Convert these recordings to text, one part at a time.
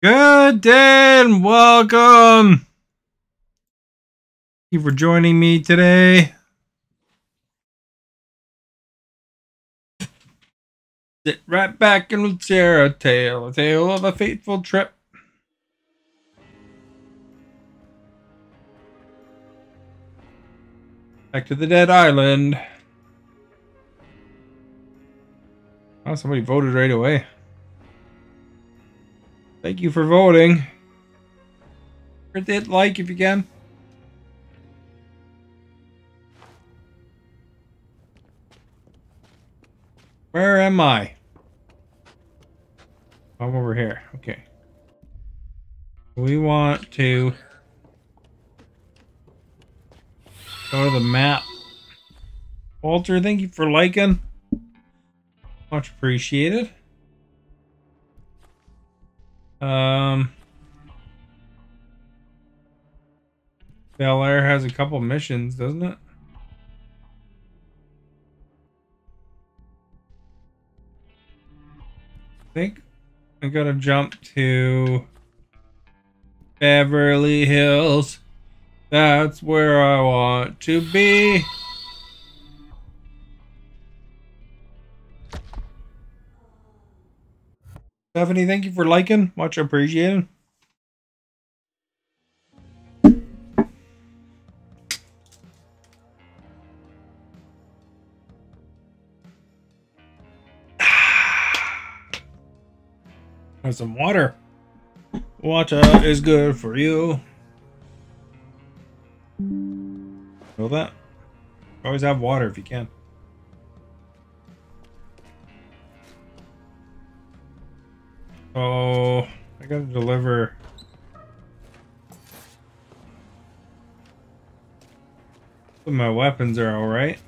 Good day and welcome. Thank you for joining me today. Sit right back and we'll share a tale of a fateful trip. Back to the Dead Island. Oh, somebody voted right away. Thank you for voting. Hit like if you can. Where am I? I'm over here. Okay. We want to go to the map. Walter, thank you for liking. Much appreciated. Bel Air has a couple missions, doesn't it? I think I gotta jump to Beverly Hills. That's where I want to be. Stephanie, thank you for liking. Much appreciated. Have some water. Water is good for you. Know that? Always have water if you can. Oh, I gotta deliver. My weapons are alright.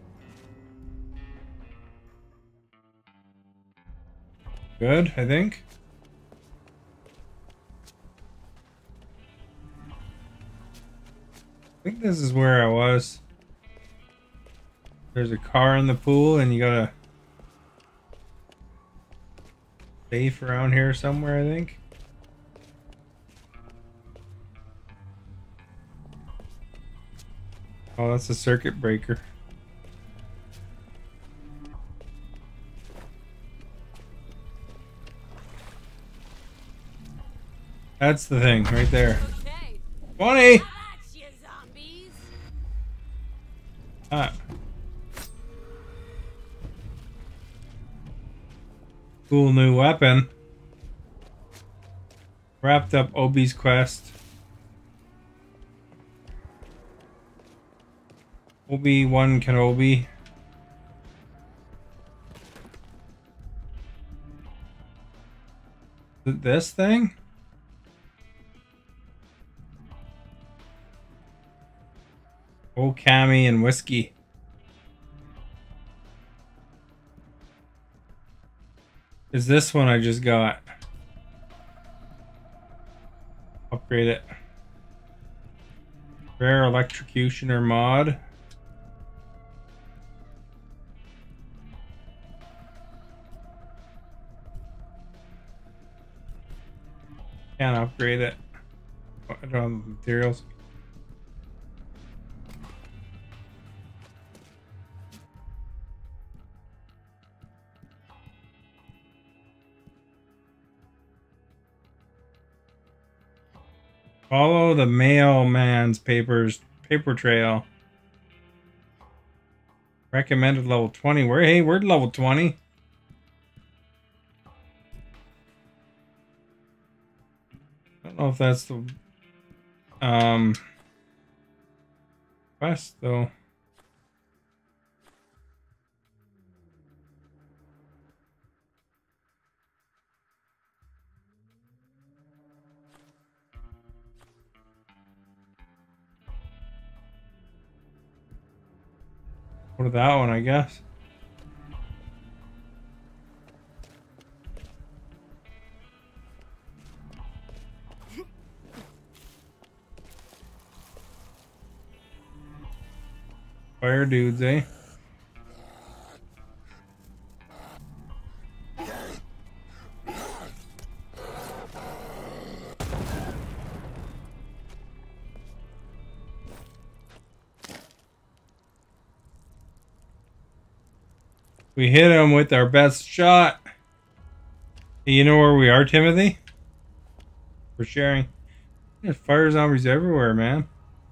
Good, I think. I think this is where I was. There's a car in the pool and you gotta safe around here somewhere, I think. Oh, that's a circuit breaker. That's the thing right there. Okay. 20! Ah. Cool new weapon. Wrapped up Obi's quest. Obi-Wan Kenobi. This thing? Oh, Cammy and whiskey. Is this one I just got? Upgrade it. Rare electrocutioner mod. Can't upgrade it. I don't have the materials. Follow the mailman's paper trail. Recommended level 20. We're level 20. I don't know if that's the quest though. Go to that one, I guess. Fire dudes, eh? We hit him with our best shot. You know where we are, Timothy? For sharing. There's fire zombies everywhere, man.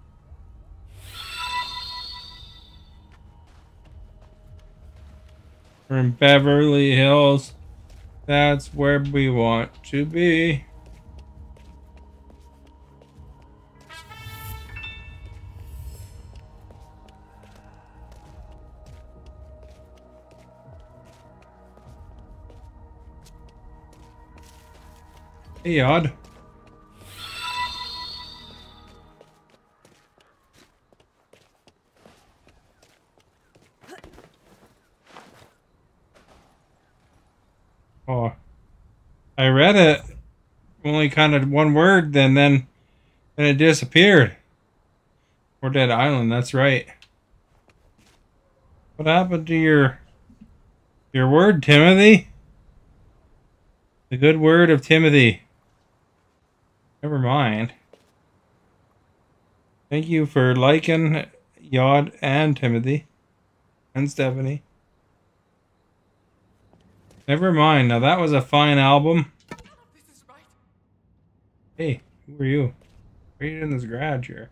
We're in Beverly Hills. That's where we want to be. Hey, Odd. Oh, I read it. Only kind of one word, then it disappeared. Or Dead Island, that's right. What happened to your word, Timothy? The good word of Timothy. Never mind. Thank you for liking Yod and Timothy. And Stephanie. Never mind. Now that was a fine album. This is right. Hey, who are you? Why are you in this garage here?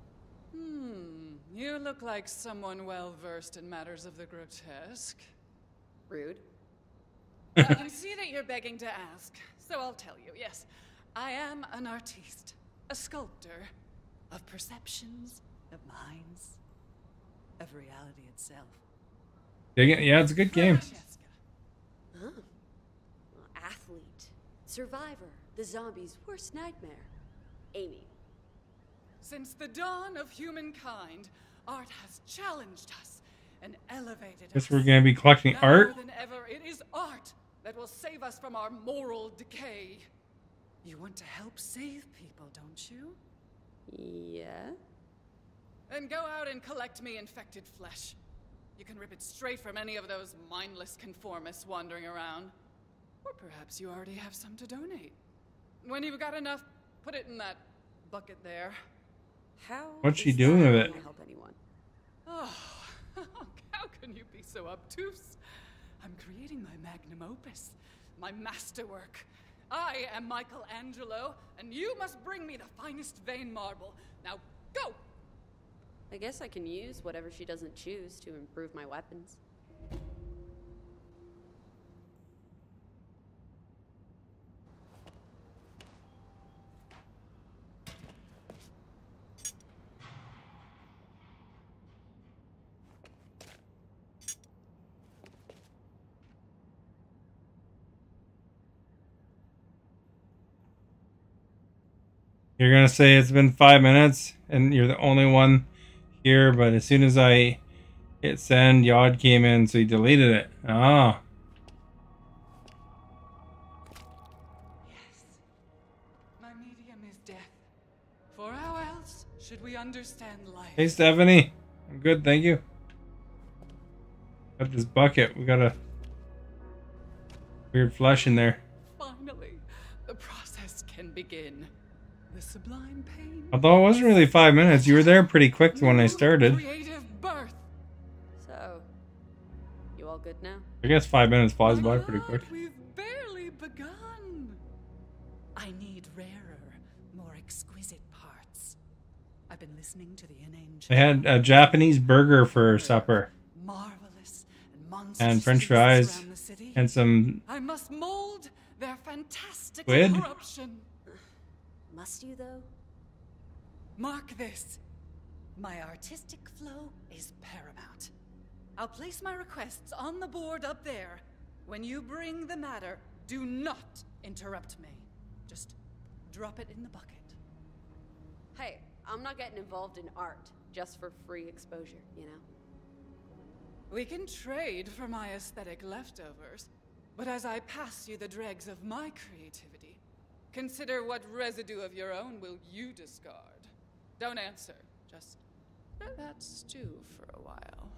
You look like someone well versed in matters of the grotesque. Rude. I can see that you're begging to ask, so I'll tell you. Yes, I am an artiste, a sculptor of perceptions, of minds, of reality itself. Yeah, it's a good game. Huh. Athlete. Survivor. The zombie's worst nightmare. Amy. Since the dawn of humankind, art has challenged us and elevated Guess us. we're gonna be collecting Now art. more than ever, it is art that will save us from our moral decay. You want to help save people, don't you? Yeah? Then go out and collect me infected flesh. You can rip it straight from any of those mindless conformists wandering around. Or perhaps you already have some to donate. When you've got enough, put it in that bucket there. How What's she is doing that with it? gonna help anyone? Oh, how can you be so obtuse? I'm creating my magnum opus, my masterwork. I am Michelangelo, and you must bring me the finest vein marble. Now, go! I guess I can use whatever she doesn't choose to improve my weapons. You're gonna say it's been 5 minutes and you're the only one here, but as soon as I hit send, Yod came in, so he deleted it. Ah. Yes. My medium is death. For how else should we understand life? Hey, Stephanie. I'm good, thank you. Got this bucket. We got a weird flesh in there. Finally, the process can begin. The sublime pain. Although it wasn't really 5 minutes. You were there pretty quick when I New started. Creative birth. So, you all good now? I guess 5 minutes flies My by pretty quick. lord, we've barely begun. I need rarer, more exquisite parts. I've been listening to the inane. I had a Japanese burger for supper. Marvelous and And French feasts fries. around the city. And some I must mold their fantastic Squid? corruption. Must you, though? Mark this. My artistic flow is paramount. I'll place my requests on the board up there. When you bring the matter, do not interrupt me. Just drop it in the bucket. Hey, I'm not getting involved in art just for free exposure, you know? We can trade for my aesthetic leftovers, but as I pass you the dregs of my creativity, consider what residue of your own will you discard. Don't answer. Just let that stew for a while.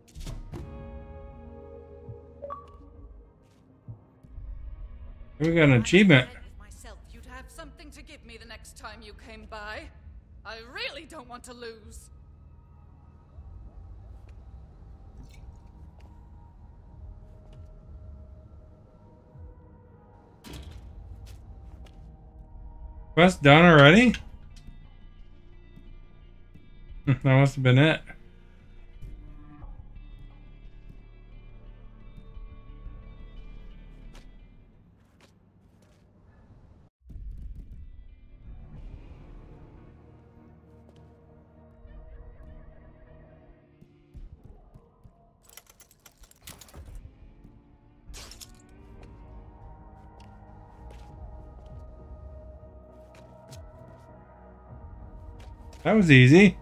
we got an achievement. Myself, you'd have something to give me the next time you came by. I really don't want to lose. Quest done already? That must have been it. That was easy.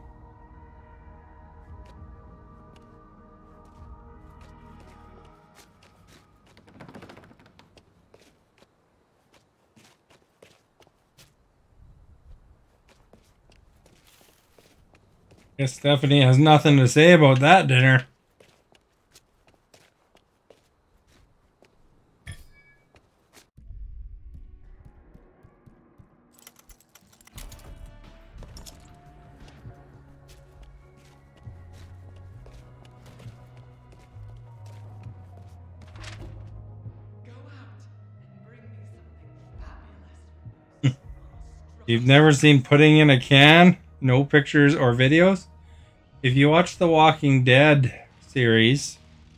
Guess Stephanie has nothing to say about that dinner. You've never seen pudding in a can? No pictures or videos? If you watch the Walking Dead series,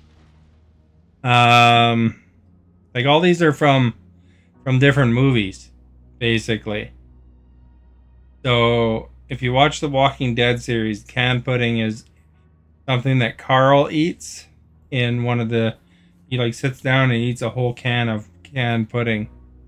like all these are from different movies, basically. So if you watch the Walking Dead series, canned pudding is something that Carl eats in one of the. He like sits down and eats a whole can of canned pudding.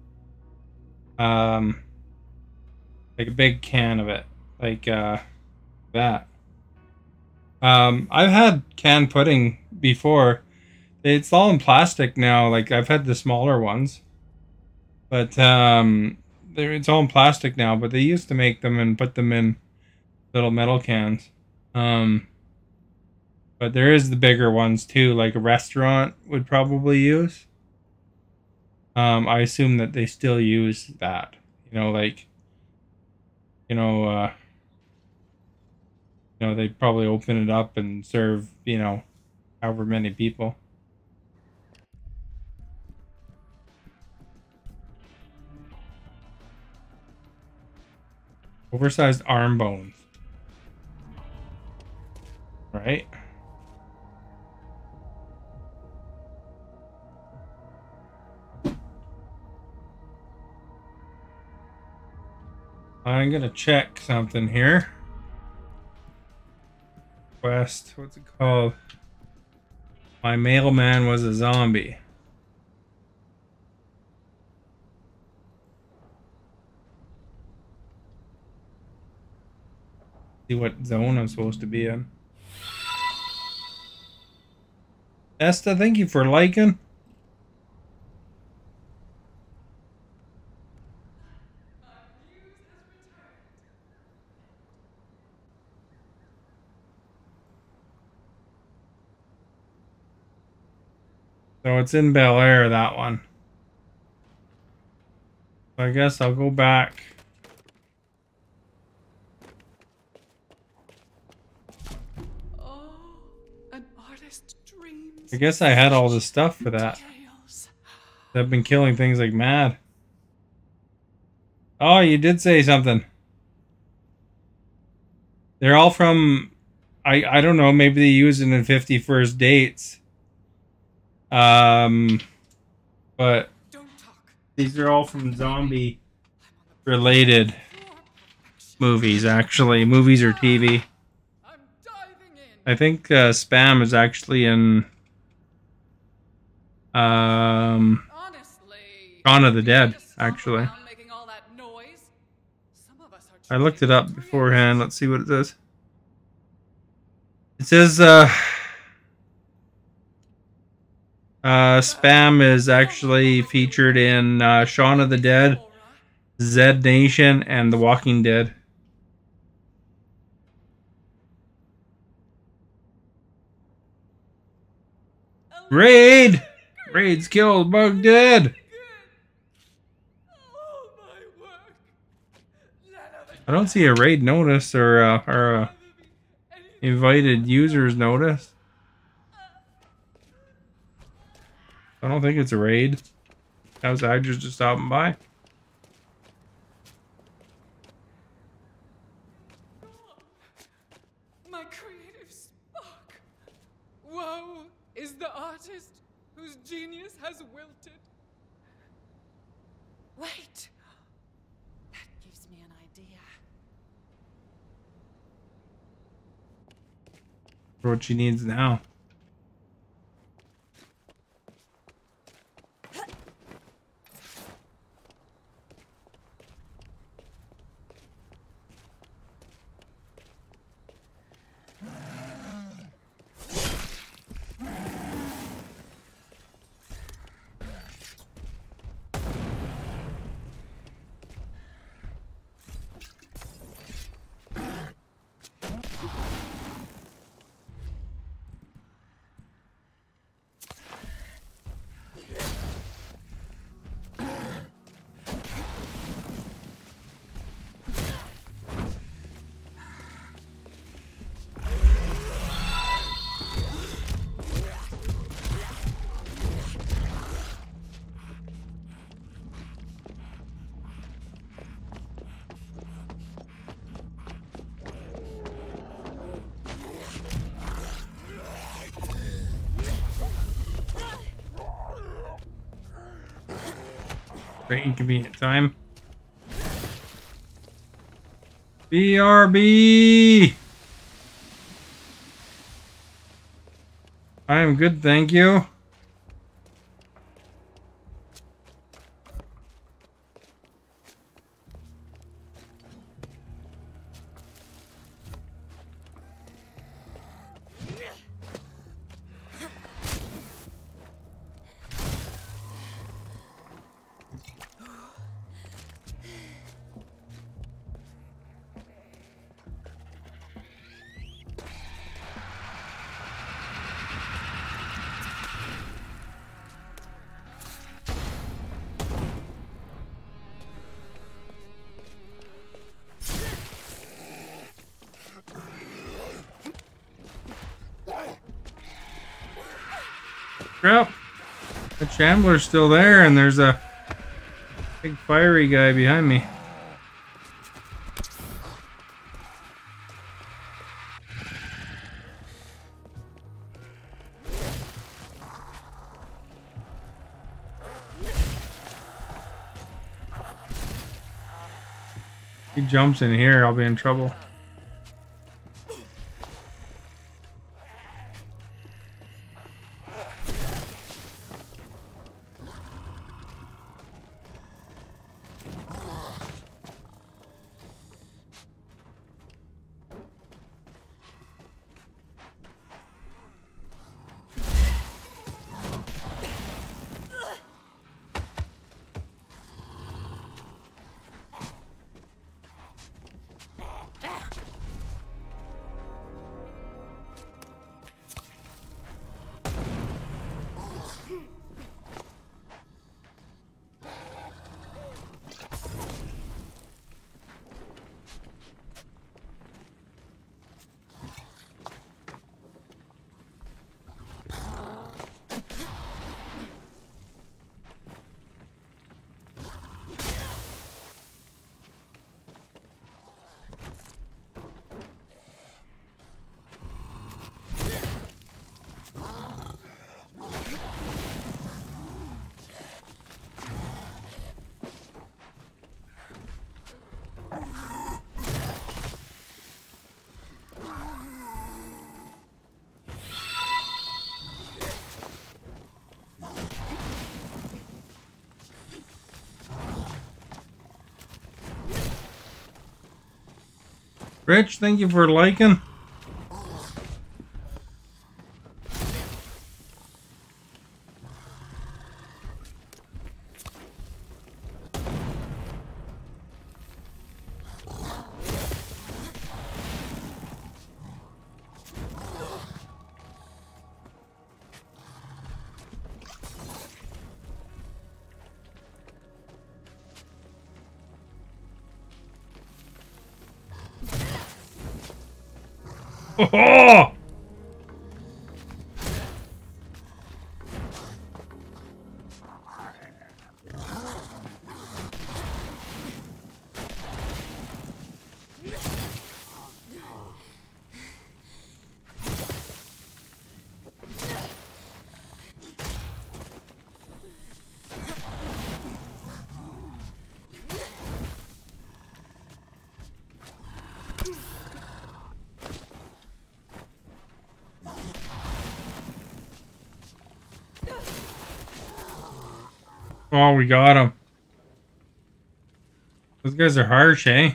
Like a big can of it, like that. I've had canned pudding before. It's all in plastic now. Like I've had the smaller ones, but it's all in plastic now. But they used to make them and put them in little metal cans. But there is the bigger ones too, like a restaurant would probably use. I assume that they still use that. You know, like. They probably open it up and serve, however many people. Oversized arm bones. Right? I'm gonna check something here. Quest, what's it called? My mailman was a zombie. See what zone I'm supposed to be in. Esta, thank you for liking. So it's in Bel Air, that one. So I guess I'll go back. Oh, an artist's dreams. I guess I had all the stuff for that. I've been killing things like mad. Oh, you did say something. They're all from... I don't know, maybe they use it in 50 First Dates. But these are all from zombie related movies, actually. Movies or TV. I think Spam is actually in Shaun of the Dead, actually. I looked it up beforehand. Let's see what it says. It says Spam is actually featured in Shaun of the Dead, Zed Nation, and The Walking Dead. Raid! Raid's killed, Bug dead! I don't see a raid notice or a invited users notice. I don't think it's a raid. That was Idris just stopping by. wilted. Wait! That gives me an idea. For what she needs now. Very inconvenient time. BRB! I am good, thank you. Crap. The Chandler's still there, and there's a big fiery guy behind me. He jumps in here, I'll be in trouble. Rich, thank you for liking. Oh! Oh, we got him. Those guys are harsh, eh?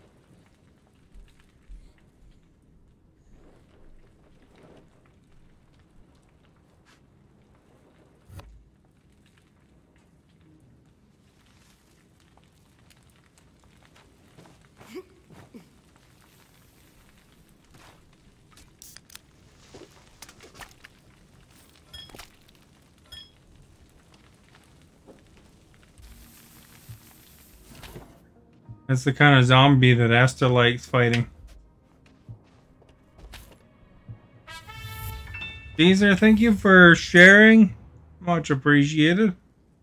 That's the kind of zombie that Esther likes fighting. Caesar, thank you for sharing. Much appreciated.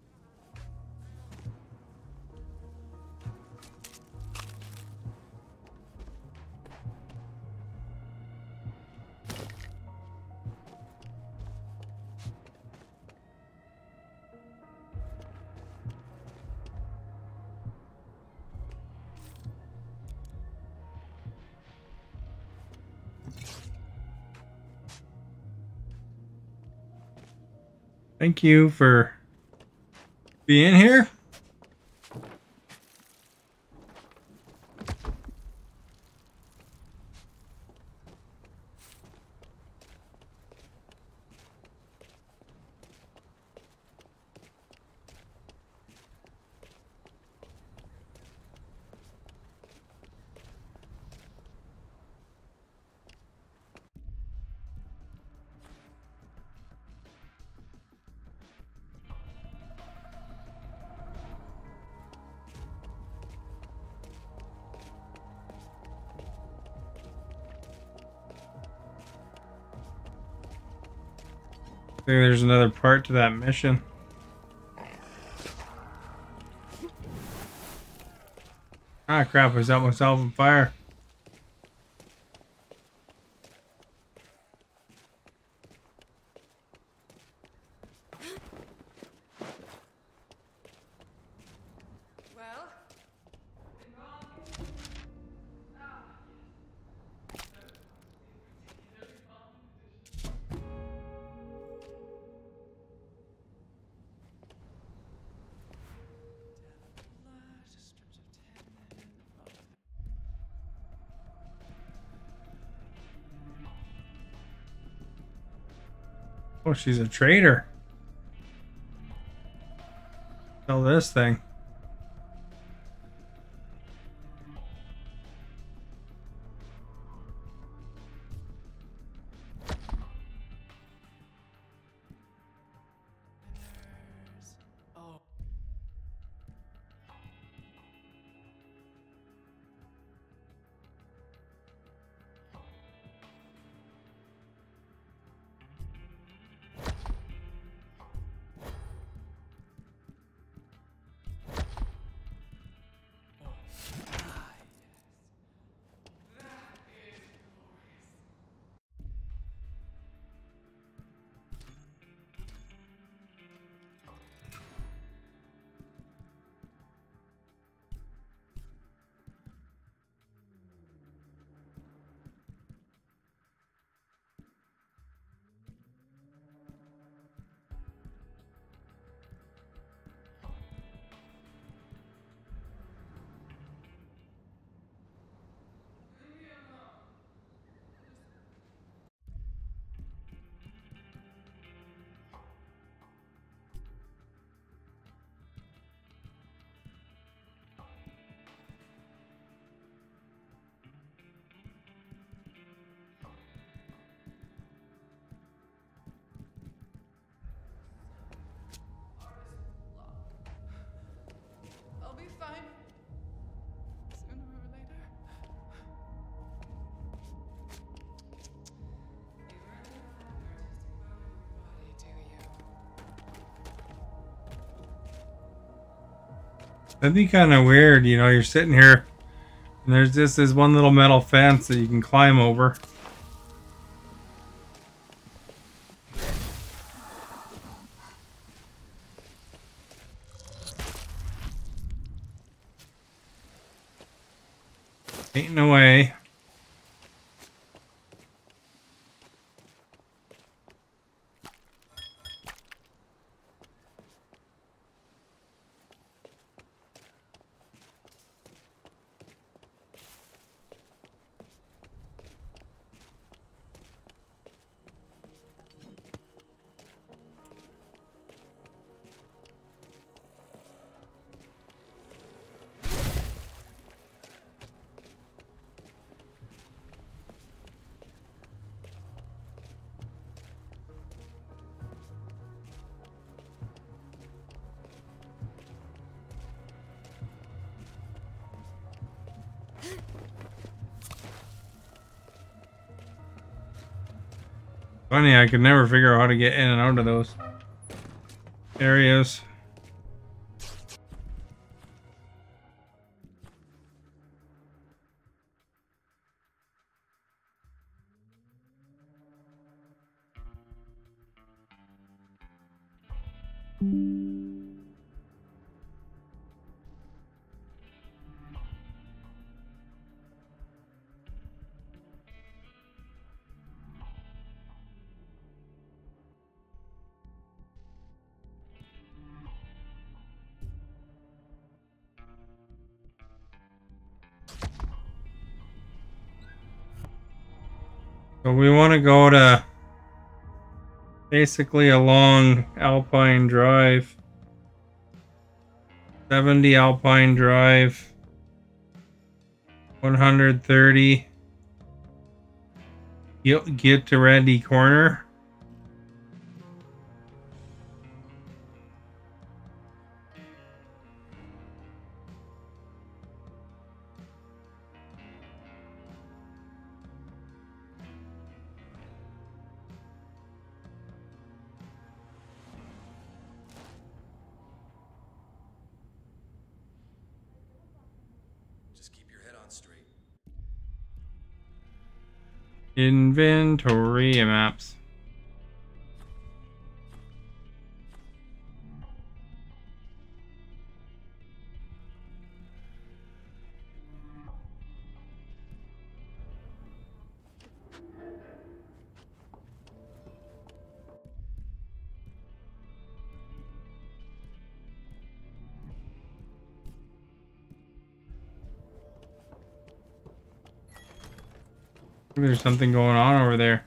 Thank you for being here. I think there's another part to that mission. Ah, crap, I set myself on fire. Well, Oh, she's a traitor. Sell this thing. oh, I'll be fine. Sooner or later. You really have an artistic bone in your body, do you? That'd be kind of weird, you know, you're sitting here and there's just this one little metal fence that you can climb over. Painting away. Funny, I could never figure out how to get in and out of those areas. So we want to go to basically along Alpine Drive. 70 Alpine Drive. 130. Get to Randy Corner. Just keep your head on straight. Inventory maps. There's something going on over there.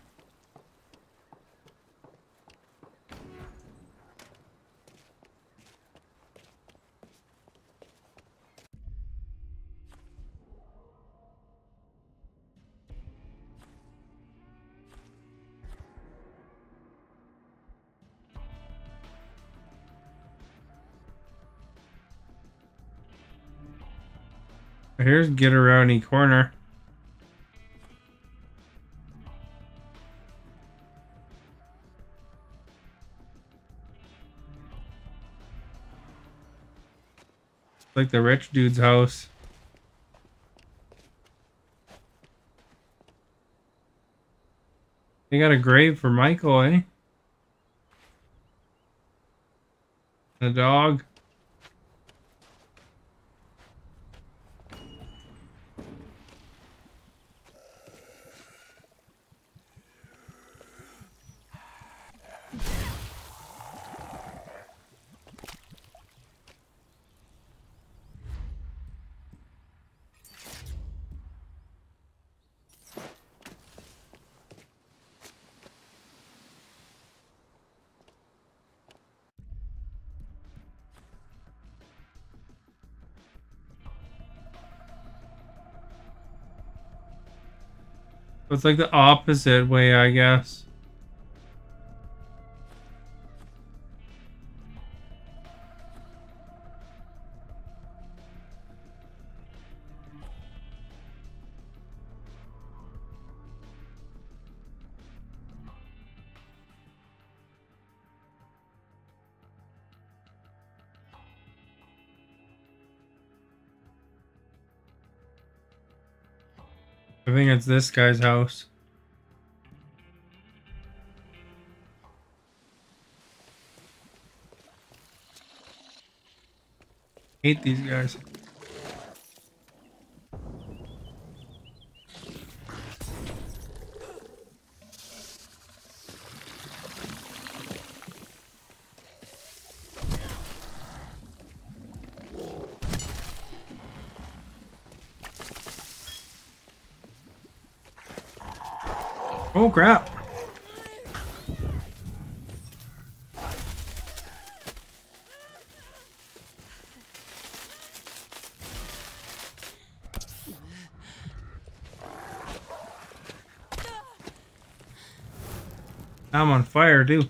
Here's Get Around Any Corner. Like the rich dude's house. They got a grave for Michael, eh? The dog. It's like the opposite way, I guess. I think it's this guy's house. Hate these guys. Oh crap. I'm on fire too.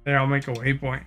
There, I'll make a waypoint.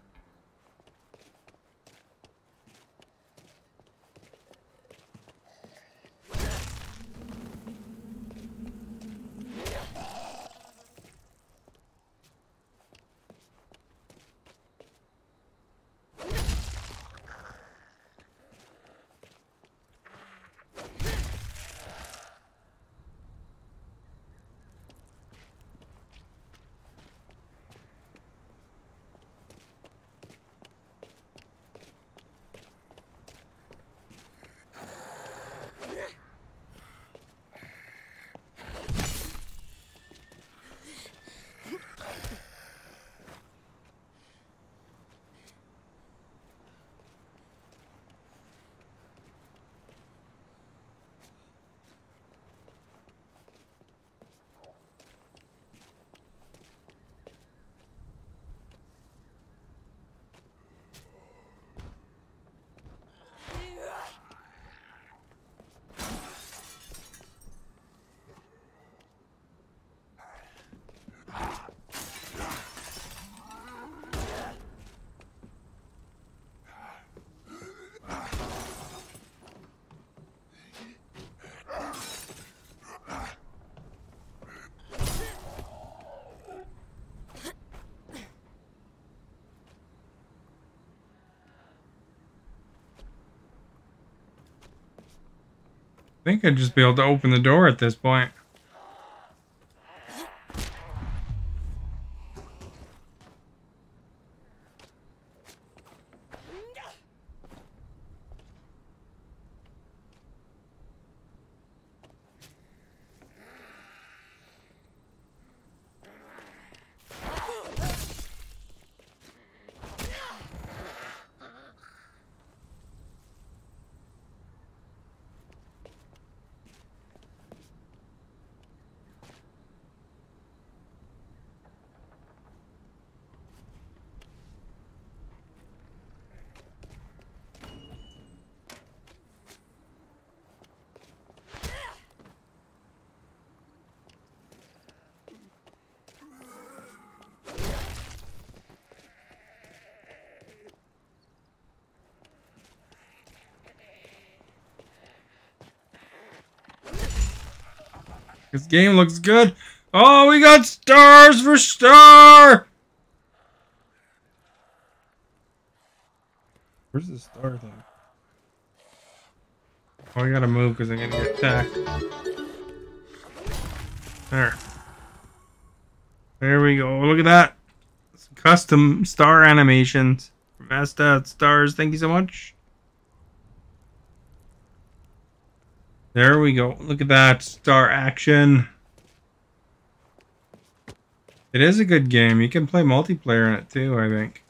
I think I'd just be able to open the door at this point. This game looks good. Oh, we got stars for Star! Where's the star thing? Oh, I gotta move because I'm gonna get attacked. There. There we go. Look at that. Some custom star animations from Vesta Stars. Thank you so much. There we go. Look at that star action. It is a good game. You can play multiplayer in it too, I think.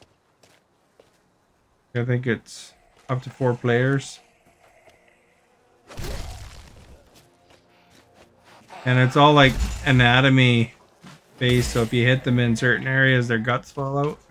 I think it's up to 4 players. And it's all like anatomy based, so if you hit them in certain areas, their guts fall out.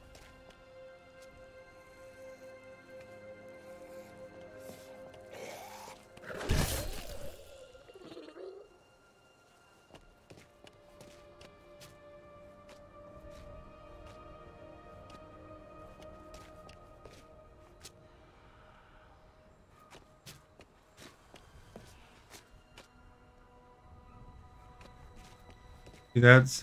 That's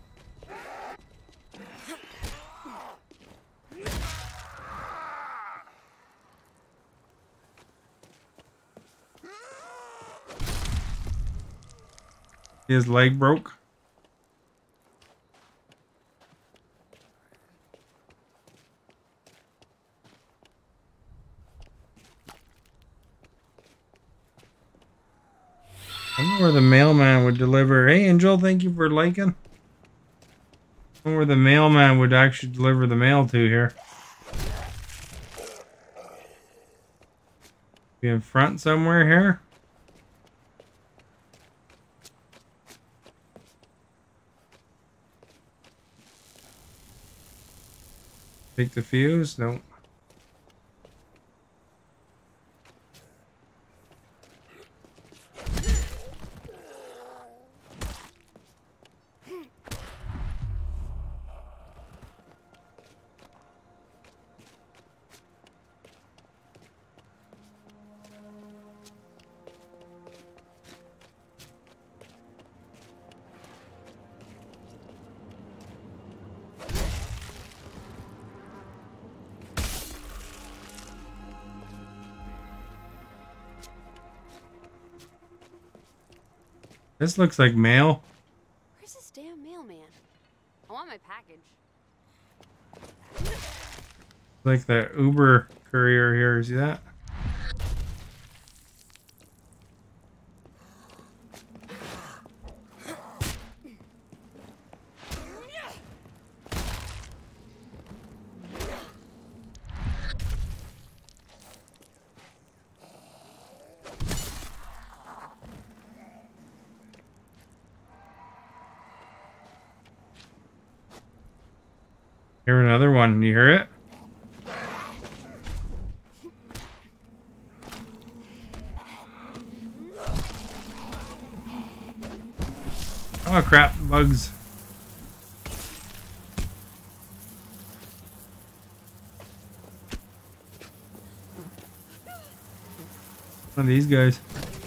his leg broke. I wonder where the mailman would deliver. Hey, Angel, thank you for liking. I wonder where the mailman would actually deliver the mail to here. Be in front somewhere here. Take the fuse? No. This looks like mail. Where's this damn mailman? I want my package. Like the Uber courier here. See that? Hear another one. You hear it? Oh crap, bugs. One of these guys.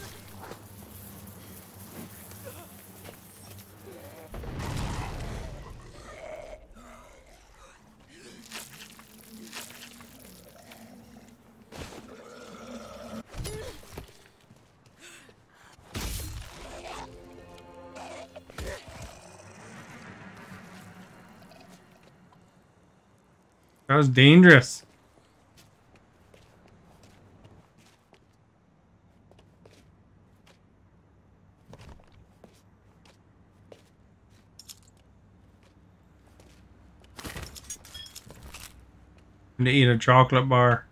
That was dangerous. To eat a chocolate bar.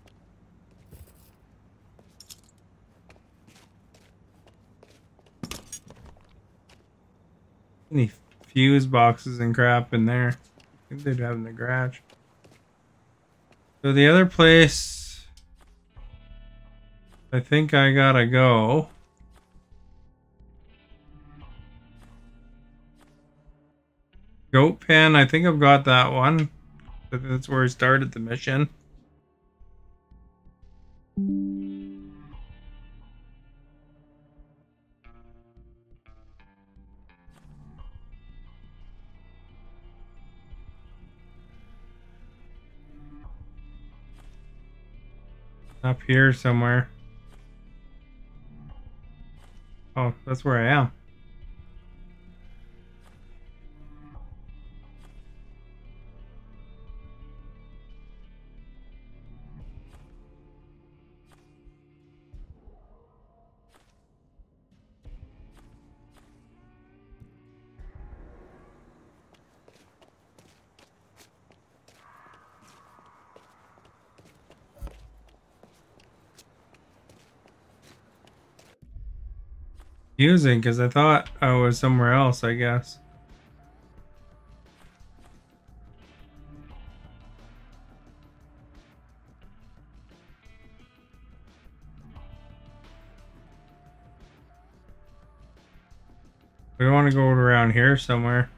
Any fuse boxes and crap in there. I think they'd have in the garage. So the other place, I think I gotta go. Goat pen, I think I've got that one. That's where I started the mission. Up here somewhere. Oh, that's where I am. Confusing because I thought I was somewhere else, I guess. We want to go around here somewhere.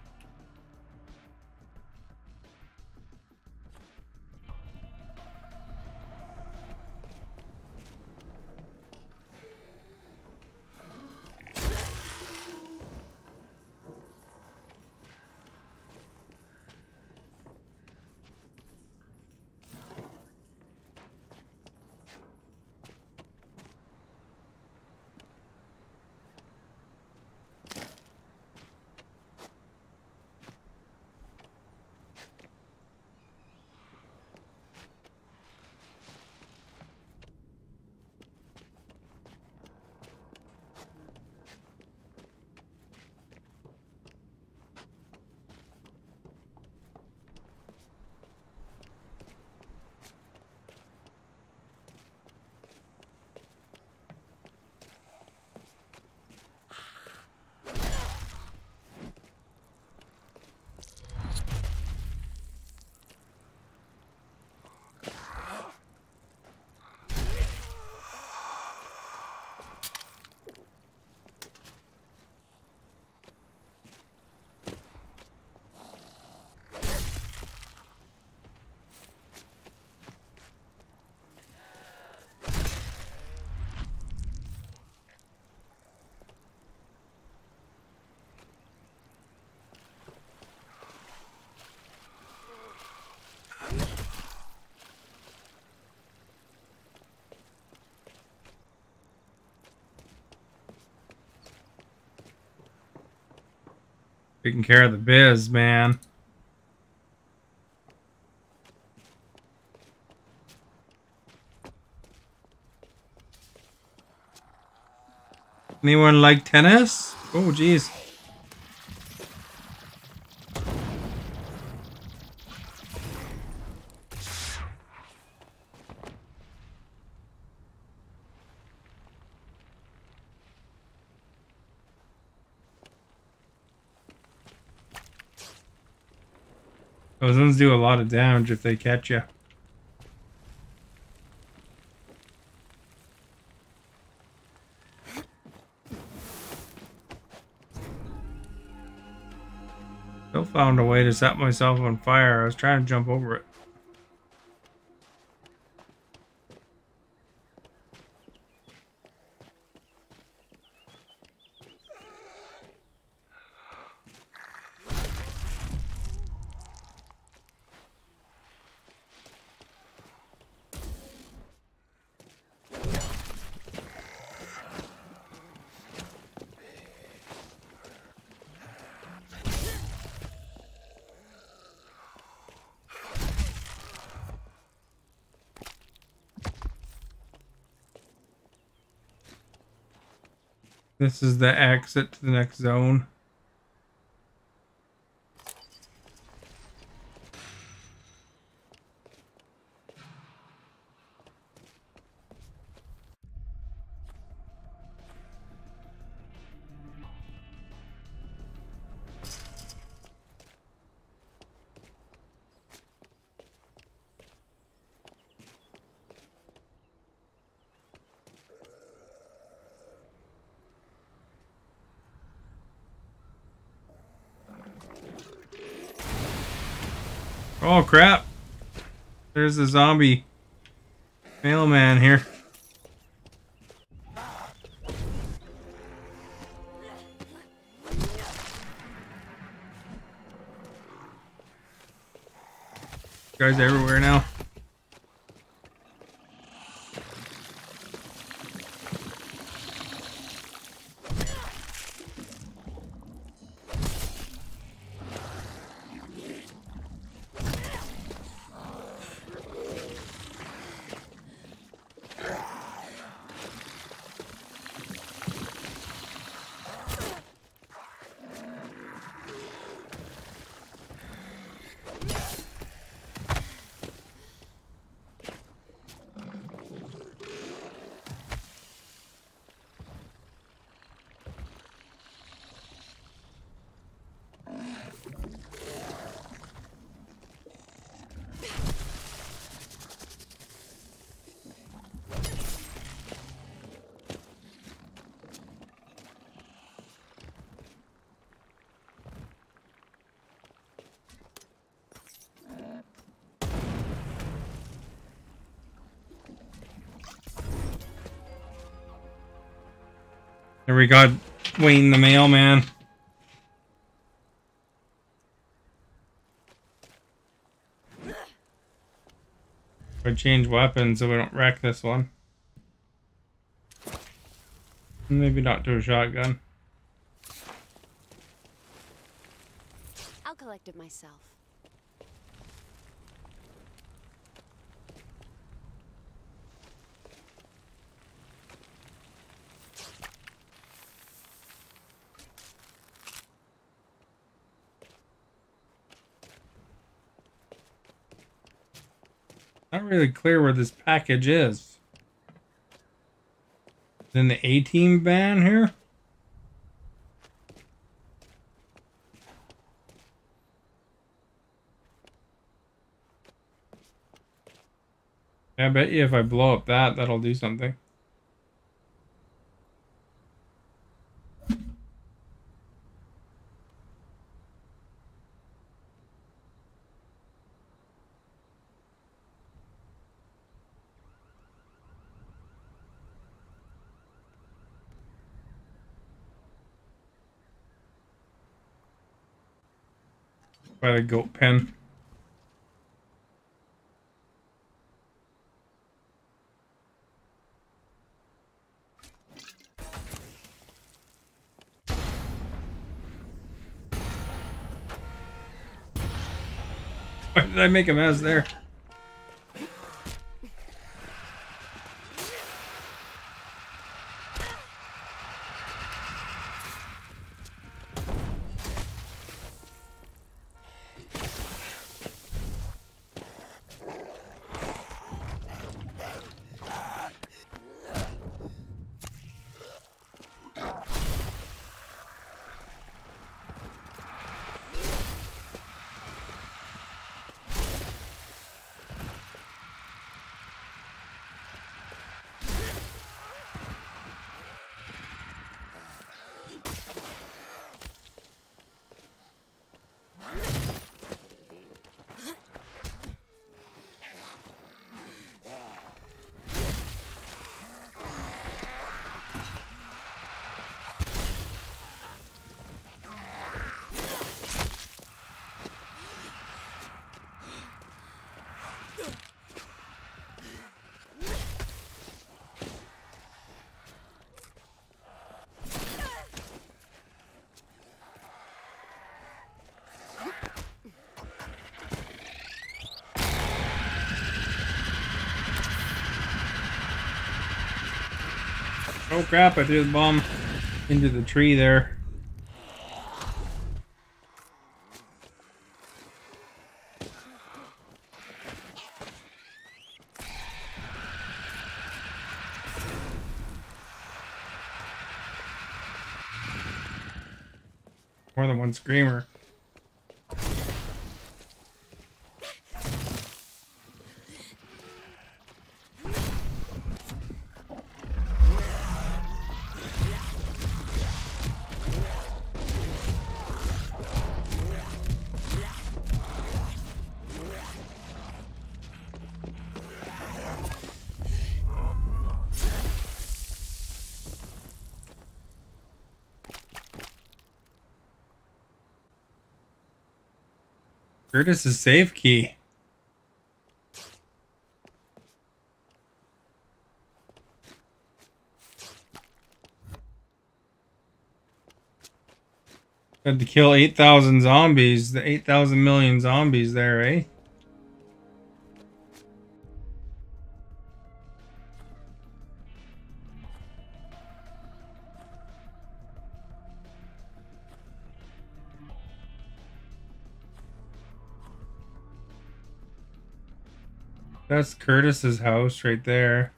Taking care of the biz, man. Anyone like tennis? Oh, geez. Those ones do a lot of damage if they catch you. Still found a way to set myself on fire. I was trying to jump over it. This is the exit to the next zone. Oh crap! There's the zombie mailman here. Guys everywhere now. There we got Wayne the mailman. I change weapons so we don't wreck this one. Maybe not to a shotgun. I'll collect it myself. Not really clear where this package is. Is in the A-Team van here? Yeah, I bet you if I blow up that, that'll do something. By the goat pen. Why did I make a mess there? Oh crap, I threw the bomb into the tree there. More than one screamer. Curtis's save key. Had to kill 8,000 zombies. The 8,000 million zombies there, eh? That's Curtis's house right there.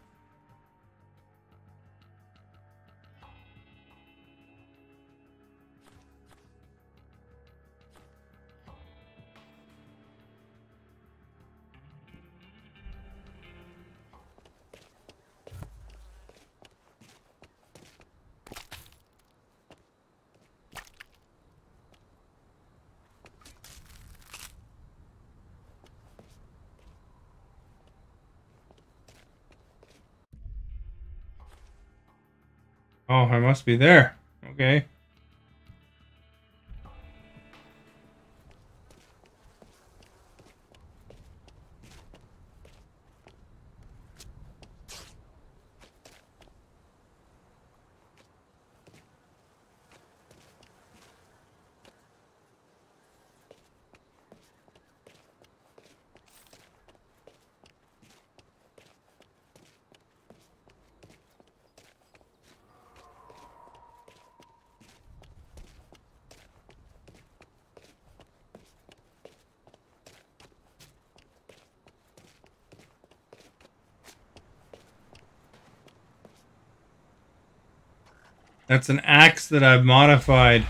Oh, I must be there. Okay. That's an axe that I've modified.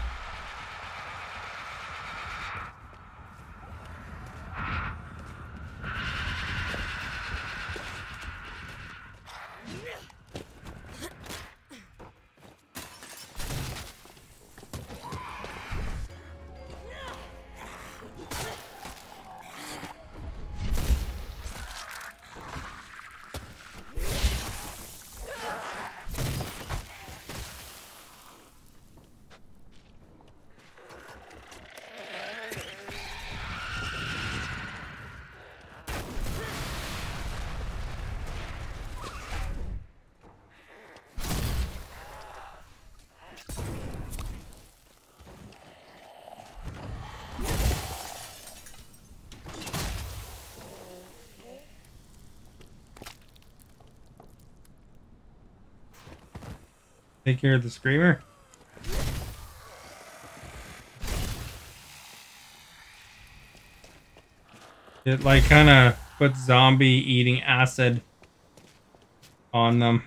Take care of the screamer. It like kind of puts zombie eating acid on them.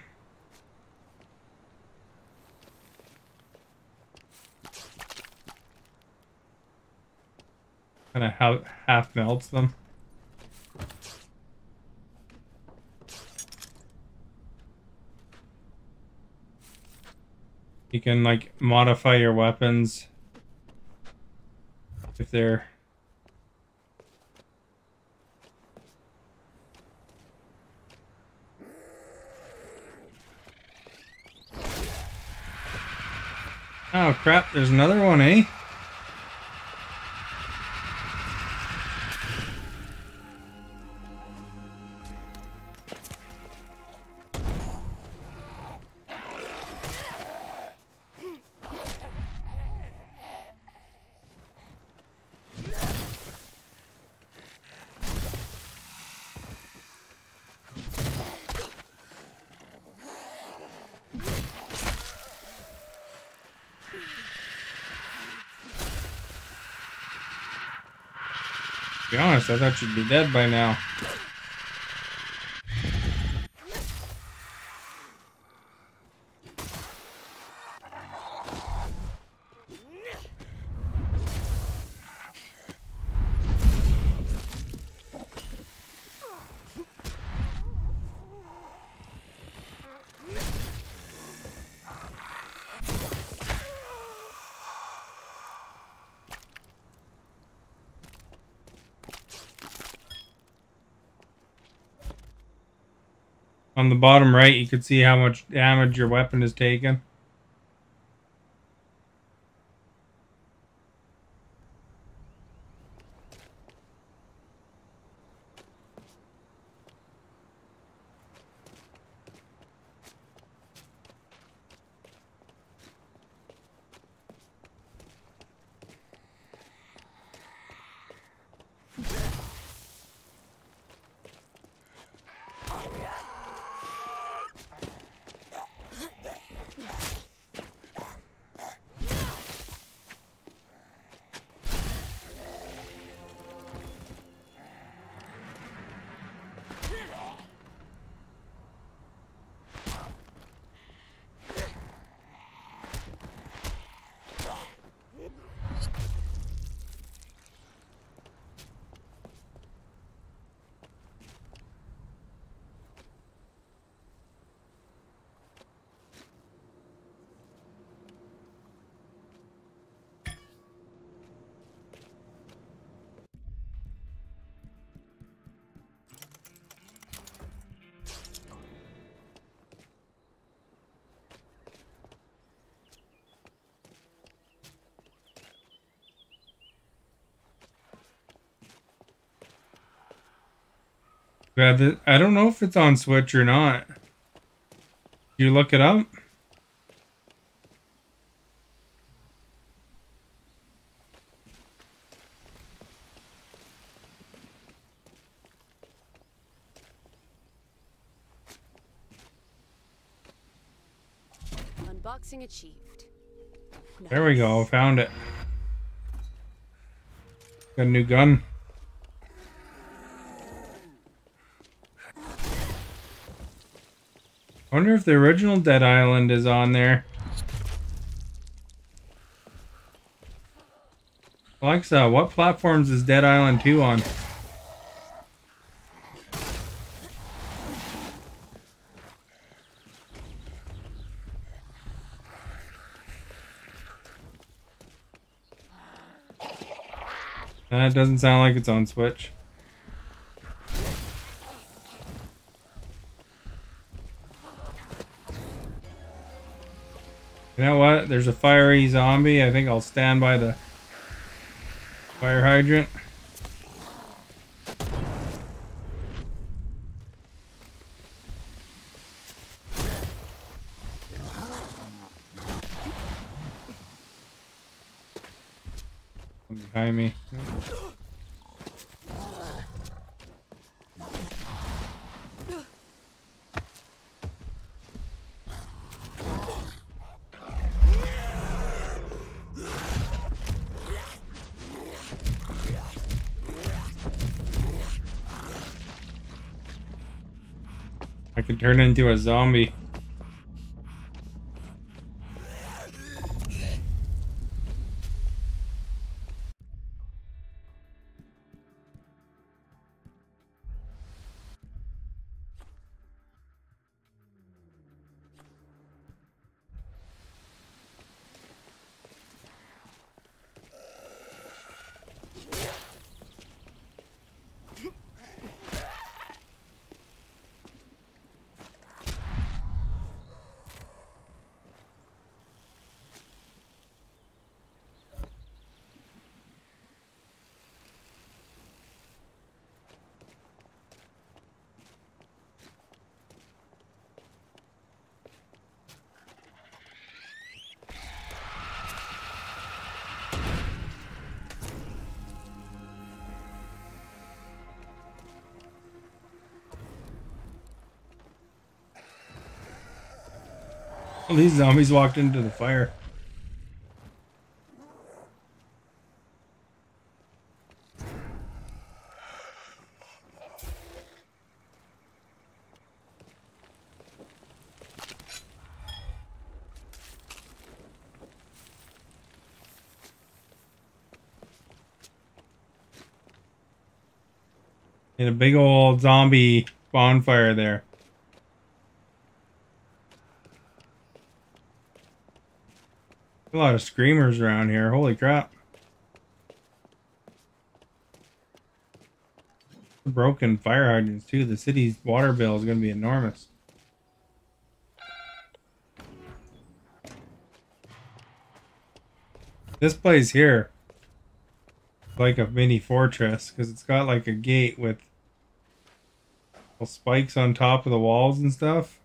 Kind of half melts them. You can like modify your weapons if they're oh crap, there's another one, eh? To be honest, I thought you'd be dead by now. On the bottom right, you can see how much damage your weapon has taken. Yeah, I don't know if it's on Switch or not. You look it up? Unboxing achieved. There we go, found it. Got a new gun. I wonder if the original Dead Island is on there. Alexa, what platforms is Dead Island 2 on? That doesn't sound like it's on Switch. You know what? There's a fiery zombie. I think I'll stand by the fire hydrant. Behind me. I could turn into a zombie. Well, these zombies walked into the fire. And a big old zombie bonfire there. A lot of screamers around here. Holy crap. Broken fire hydrants too. The city's water bill is going to be enormous. This place here is like a mini fortress because it's got like a gate with spikes on top of the walls and stuff.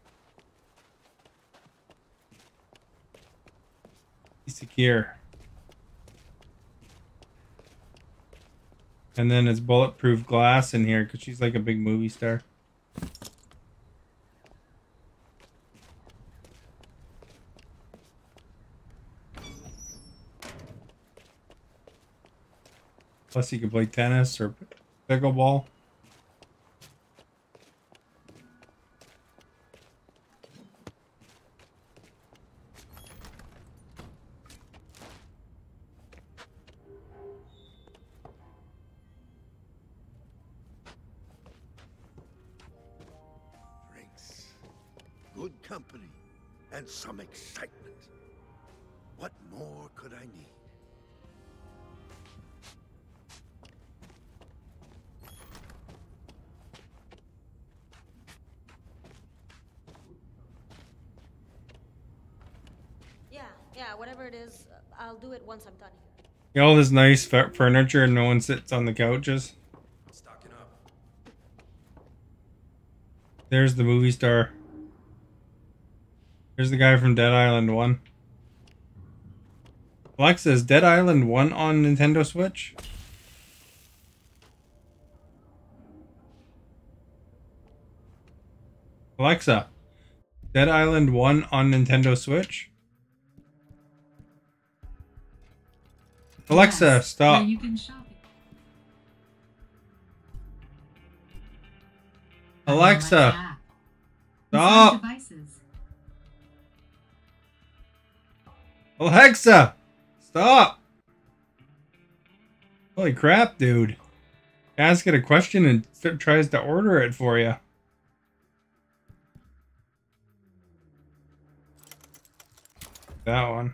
Be secure. And then it's bulletproof glass in here because she's like a big movie star. Plus you can play tennis or pickleball. Good company, and some excitement. What more could I need? Yeah, whatever it is, I'll do it once I'm done here. You know, all this nice furniture and no one sits on the couches. Stocking up. There's the movie star. Here's the guy from Dead Island 1. Alexa, is Dead Island 1 on Nintendo Switch? Alexa, Dead Island 1 on Nintendo Switch? Alexa, Yes, stop. where you can shop it. Alexa, app. stop. Inside devices. Alexa, stop. Holy crap, dude. Ask it a question and tries to order it for you. That one.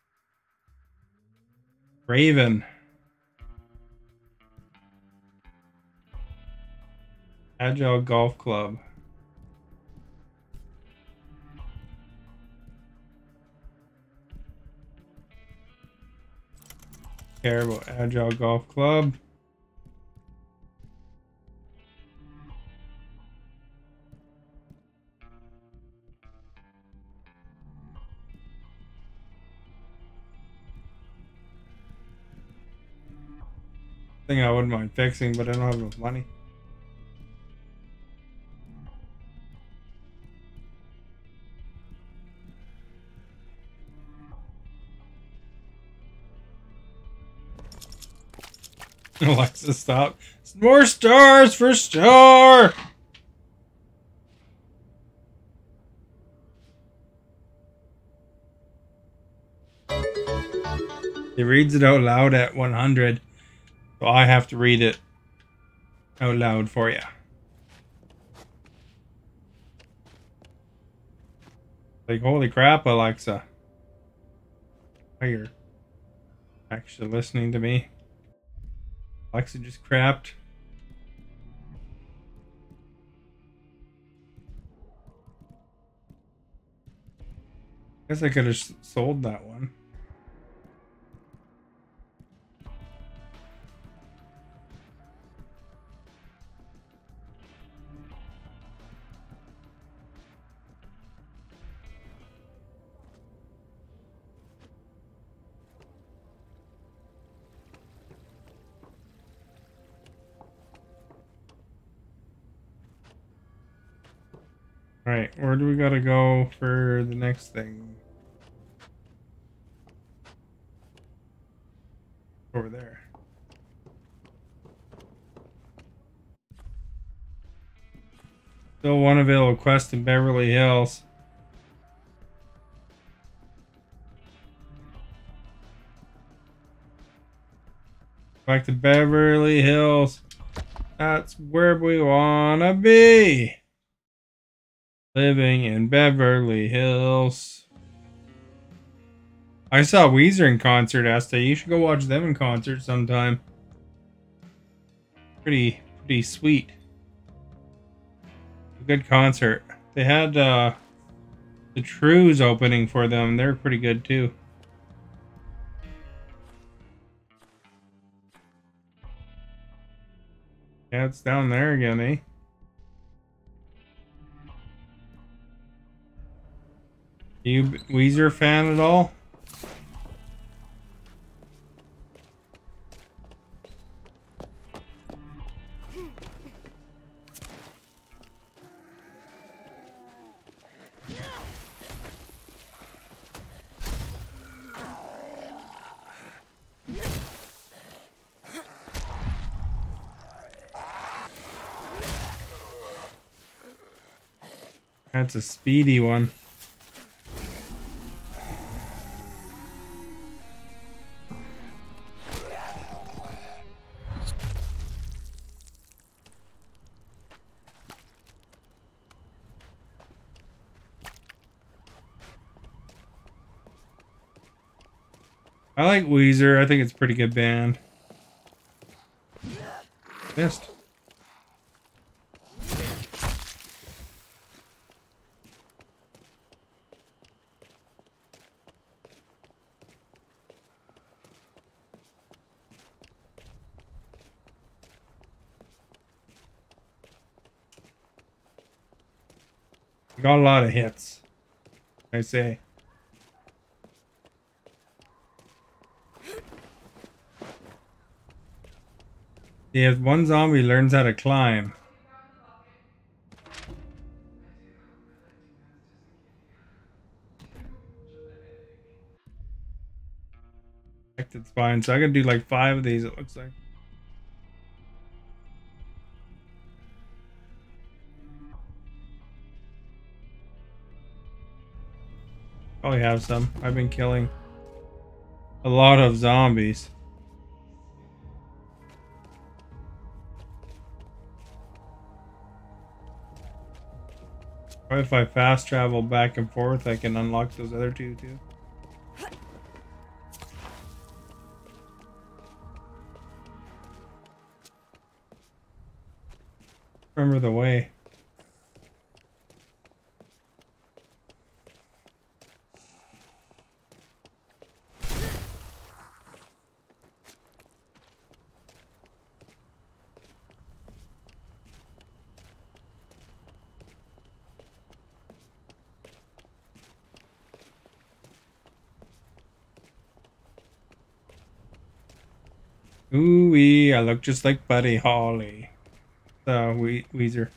Raven. Agile Golf Club. Care about Agile Golf Club. Thing I wouldn't mind fixing, but I don't have enough money. Alexa, stop. More stars for Star! It reads it out loud at 100, so I have to read it out loud for you. Like, holy crap, Alexa. Are you actually listening to me? Alexa just crapped. Guess I could have sold that one. Alright, where do we gotta go for the next thing? Over there. Still one available quest in Beverly Hills. Back to Beverly Hills. That's where we wanna be. Living in Beverly Hills. I saw Weezer in concert, Asta. You should go watch them in concert sometime. Pretty sweet. A good concert. They had the Trues opening for them. They're pretty good too. Yeah, it's down there again, eh? You Weezer fan at all? That's a speedy one. I like Weezer. I think it's a pretty good band. Missed. Got a lot of hits, I say. Yeah, if one zombie learns how to climb. It's fine, so I could do like 5 of these, it looks like. Probably have some. I've been killing a lot of zombies. Or if I fast travel back and forth, I can unlock those other 2 too. Remember the way. Ooh-wee, I look just like Buddy Holly. Weezer.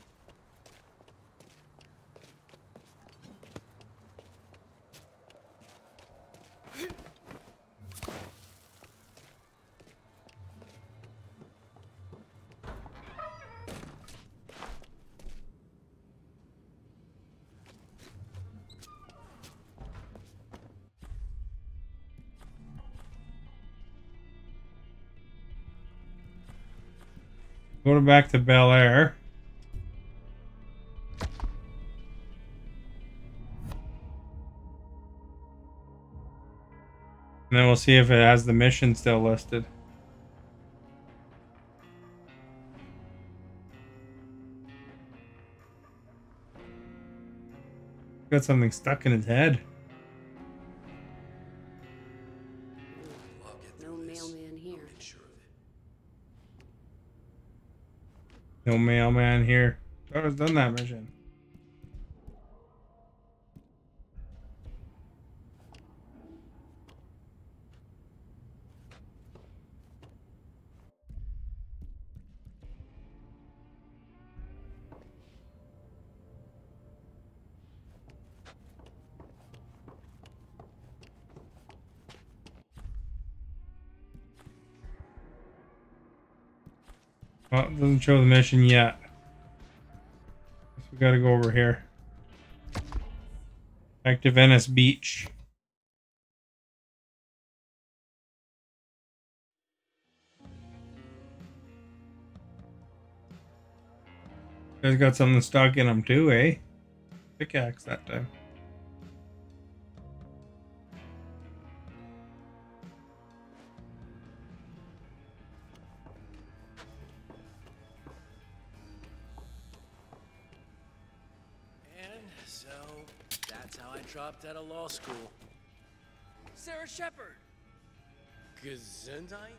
Go back to Bel Air. And then we'll see if it has the mission still listed. Got something stuck in his head. I'll get No through this. mailman here. I'll make sure of it. No mailman here. Thought I was done that mission. Well, it doesn't show the mission yet. Guess we gotta go over here. Back to Venice Beach. You guys got something stuck in them too, eh? Pickaxe that time. And so, that's how I dropped out of law school. Sarah Shepard. Gesundheit?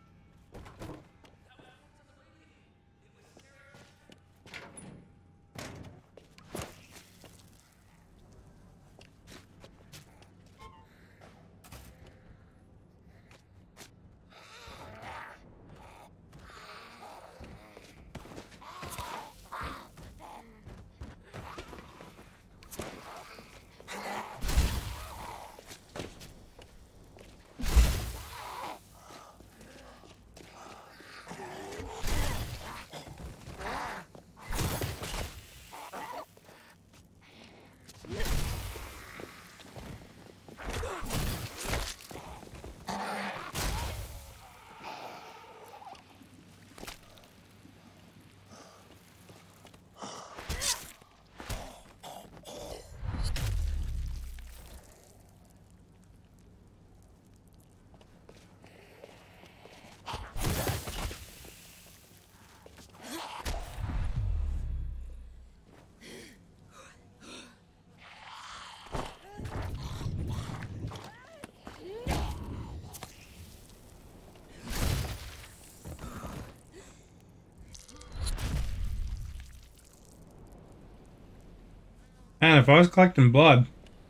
Man, if I was collecting blood.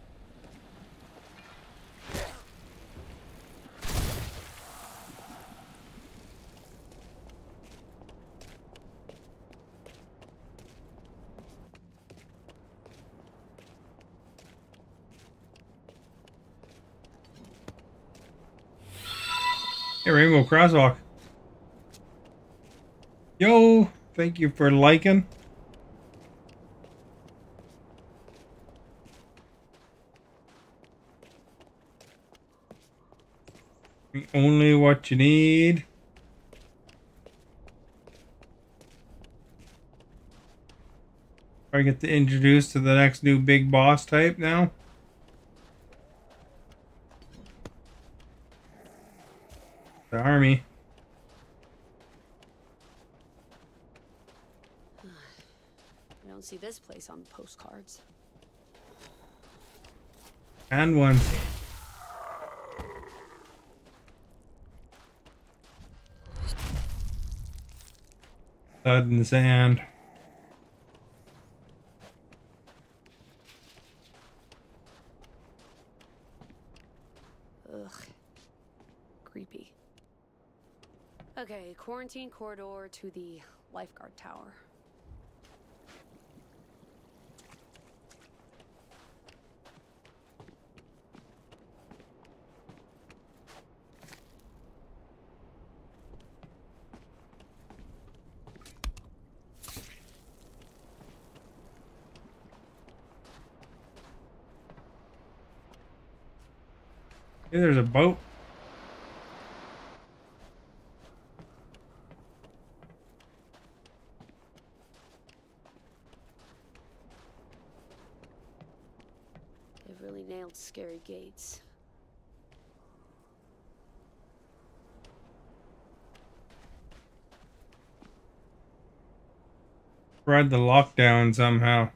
Hey, Rainbow Crosswalk. Yo, thank you for liking. Only what you need. I get to introduce to the next new big boss type now. The army. I don't see this place on postcards. And one. Thud in the sand. Ugh. Creepy. Okay, quarantine corridor to the lifeguard tower. Hey, there's a boat. We nailed scary gates. Read the lockdown somehow.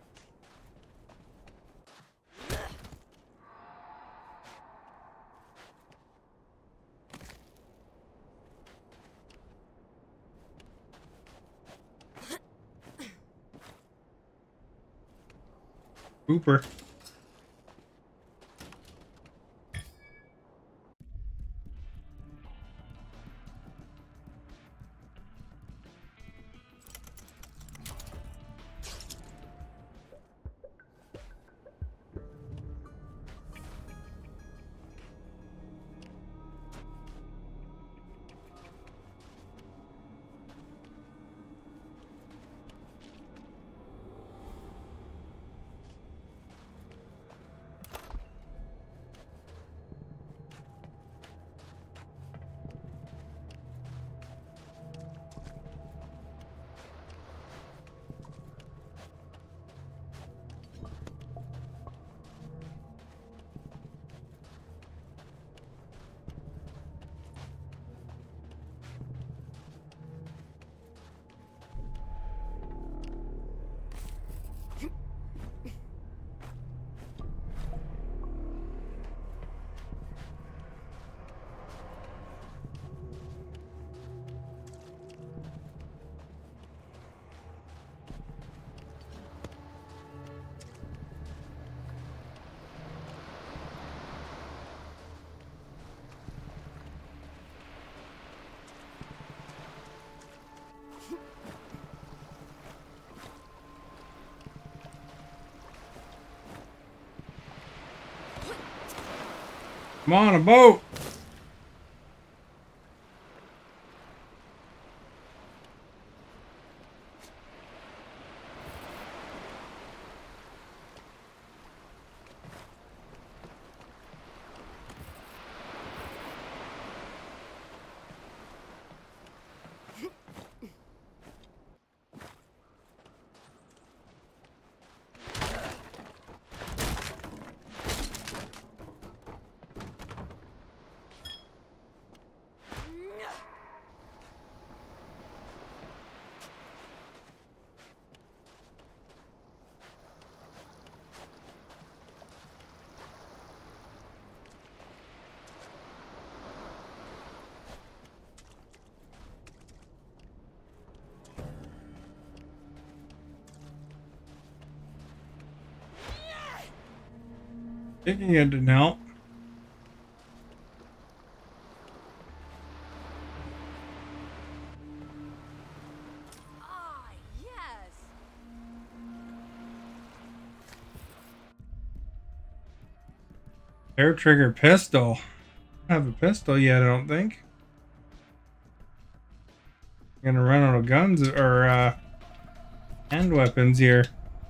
Cooper. Come on, a boat! Kicking it didn't help. Ah, yes. Air trigger pistol. I don't have a pistol yet, I don't think. I'm gonna run out of guns or hand weapons here.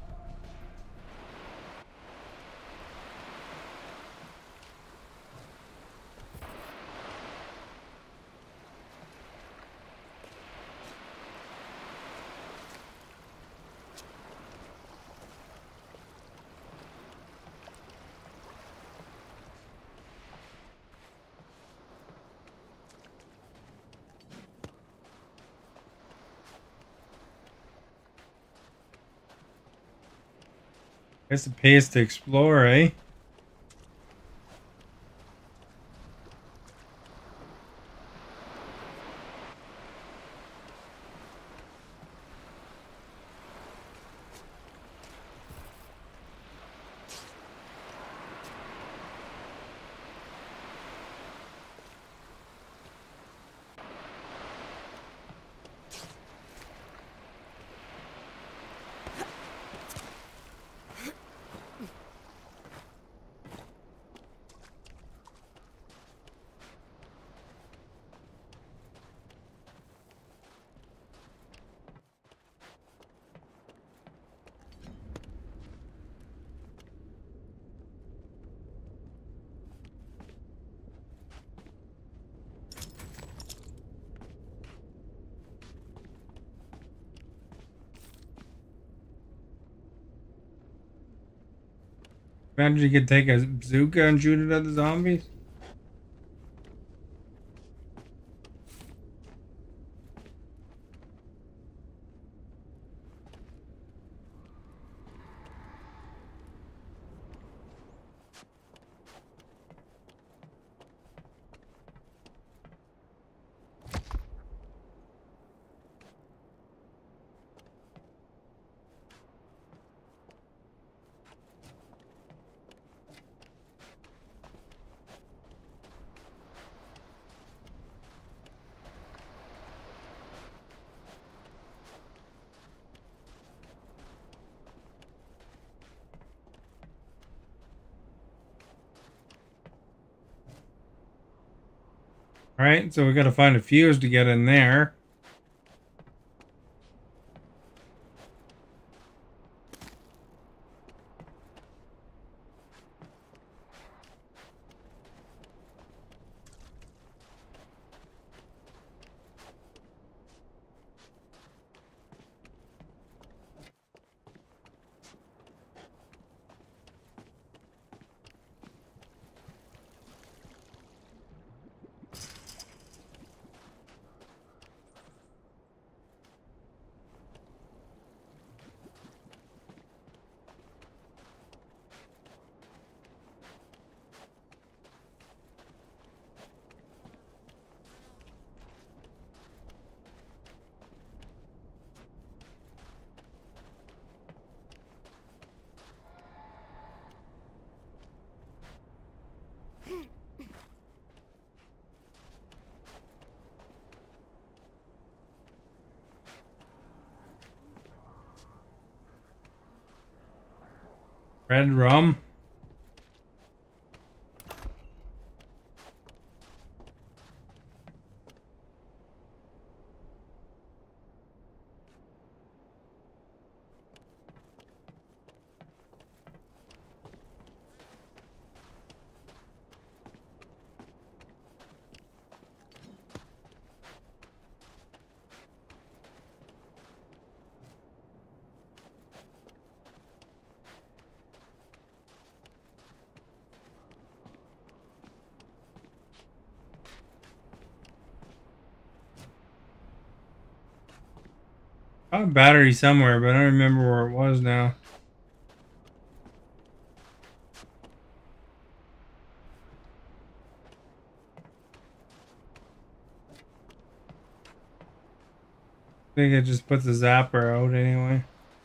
Guess it pays to explore, eh? Imagine you could take a bazooka and shoot it at the zombies. Alright, so we gotta find a fuse to get in there. Red rum. Got a battery somewhere, but I don't remember where it was now. I think it just puts the zapper out anyway.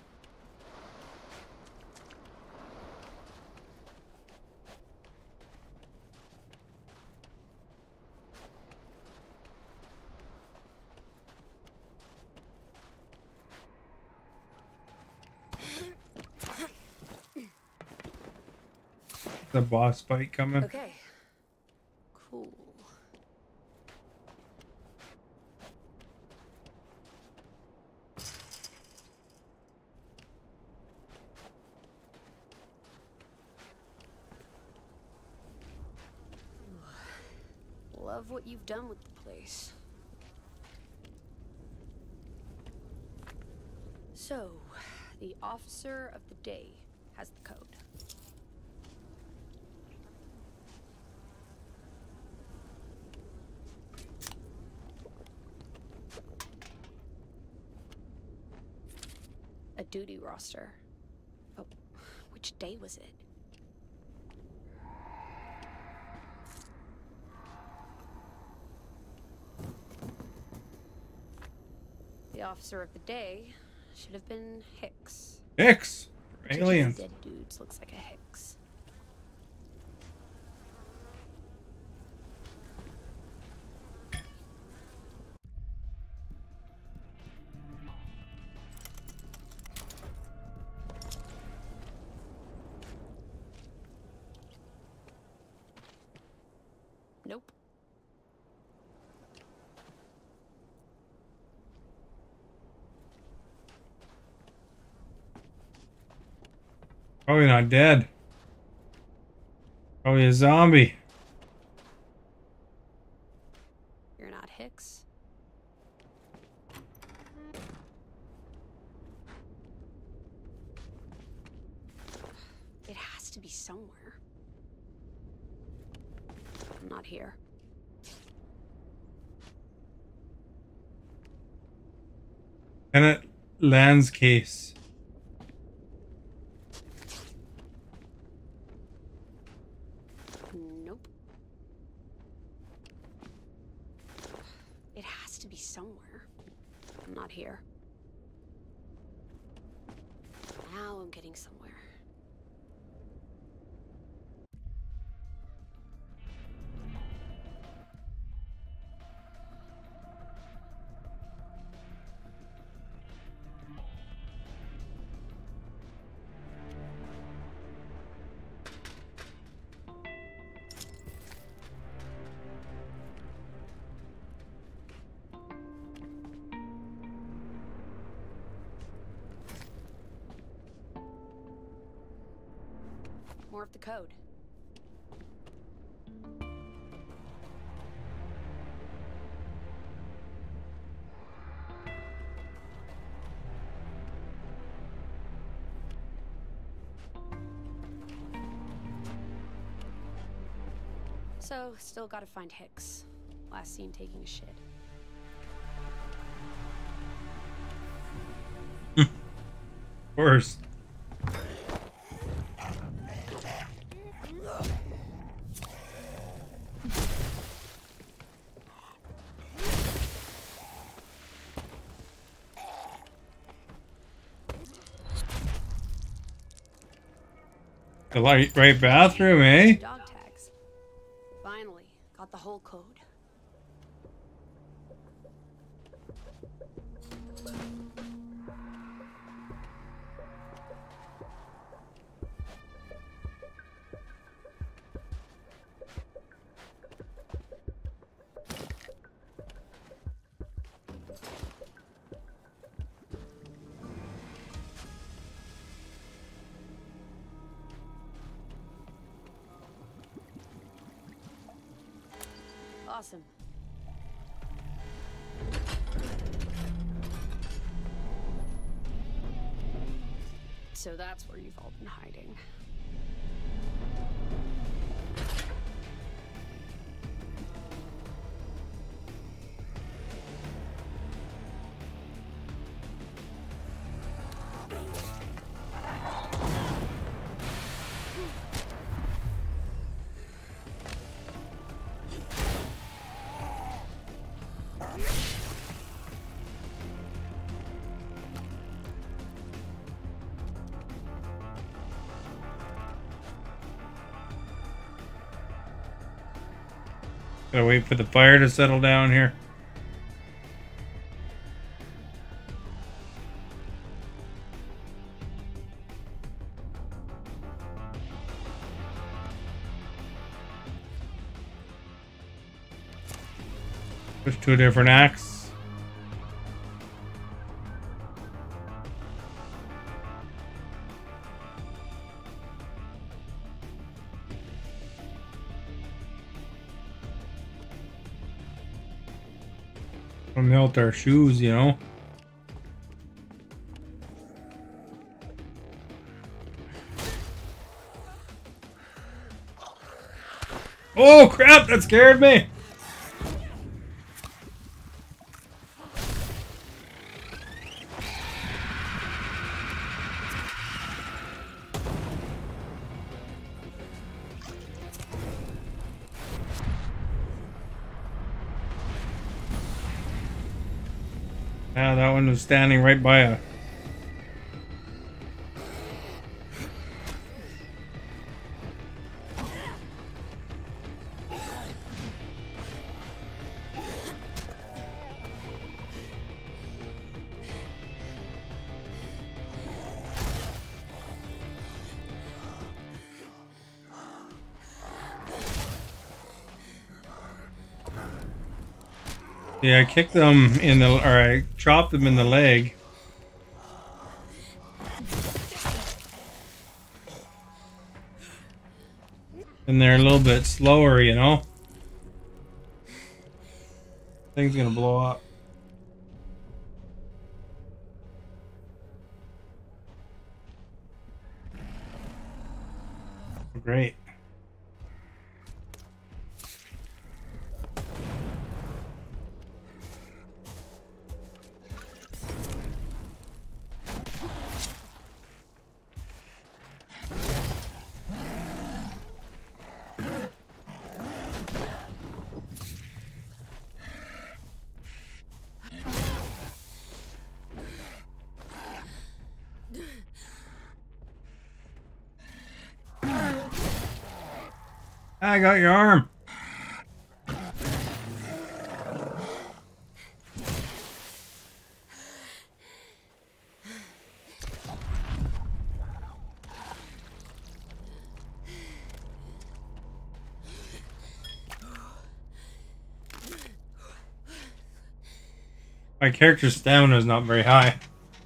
The boss fight coming. Okay. Cool. Love what you've done with the place. So, the officer of the day has the code. A duty roster. Oh, which day was it? The officer of the day should have been Hicks. Hicks! Which of Aliens. these dead dudes looks like a Hicks. Nope. Probably not dead. Probably a zombie. You're not Hicks. It has to be somewhere. I'm not here. Kenneth Land's case. Nope. It has to be somewhere. I'm not here. Now I'm getting somewhere. More of the code. So, still gotta find Hicks. Last seen taking a shit. Of course. The right bathroom, eh? Dog tags. Finally, got the whole code. Awesome. So that's where you've all been hiding. Gotta wait for the fire to settle down here. Switch to a different axe. Melt our shoes, you know. Oh crap, that scared me. Yeah, that one was standing right by a... Yeah, I kicked them in the, or I chopped them in the leg. And they're a little bit slower, you know? Thing's gonna blow up. great. I got your arm. My character's stamina is not very high.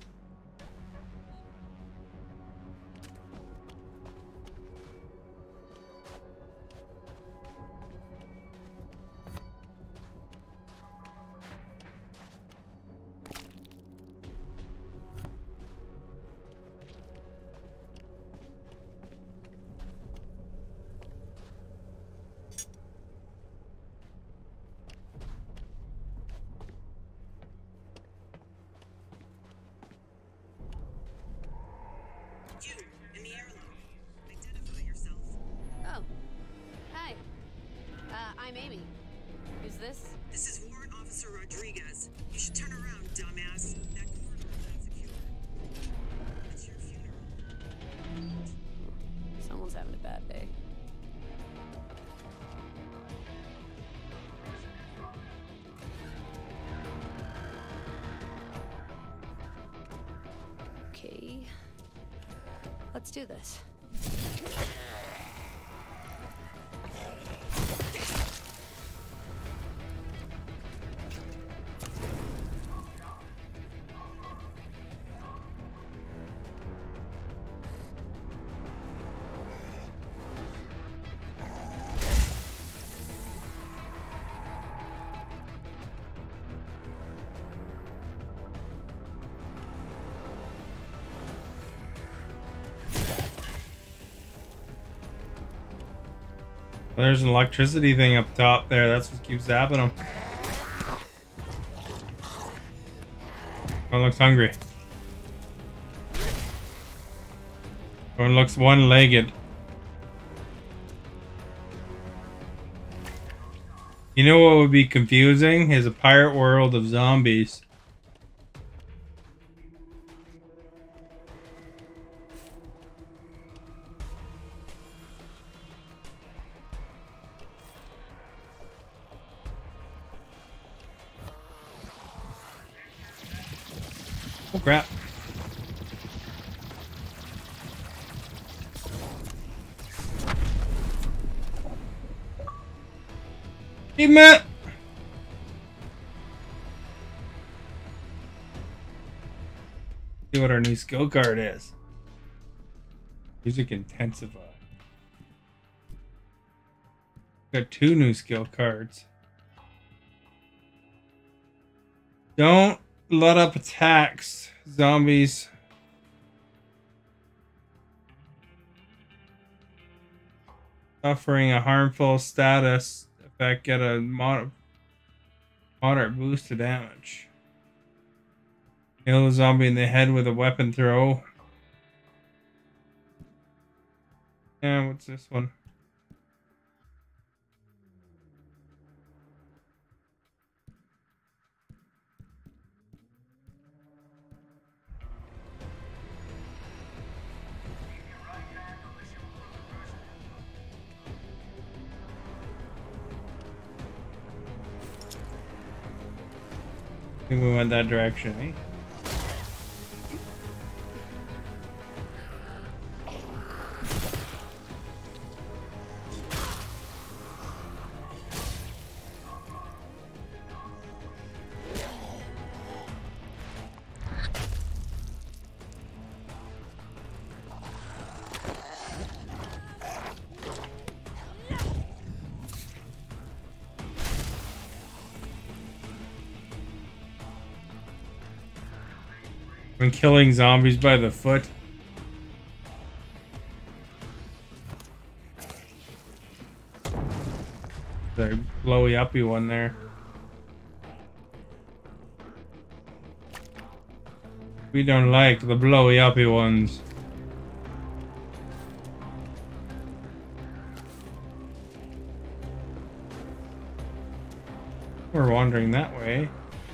You, in the airlock. Identify yourself. Oh. Hi. I'm Amy. Who's this? This is Warrant Officer Rodriguez. You should turn around, dumbass. That corridor is not secure. It's your funeral. Someone's having a bad day. Okay. Let's do this. There's an electricity thing up top there. That's what keeps zapping him. One looks hungry. One looks one-legged. You know what would be confusing? Is a pirate world of zombies. Oh crap. Hey Matt! See what our new skill card is. Music Intensify. Got 2 new skill cards. Don't let up attacks, zombies. Suffering a harmful status effect, get a moderate boost to damage. Kill a zombie in the head with a weapon throw. And what's this one? I think we went that direction, eh? When killing zombies by the foot. The blowy uppy one there. We don't like the blowy uppy ones. We're wandering that way.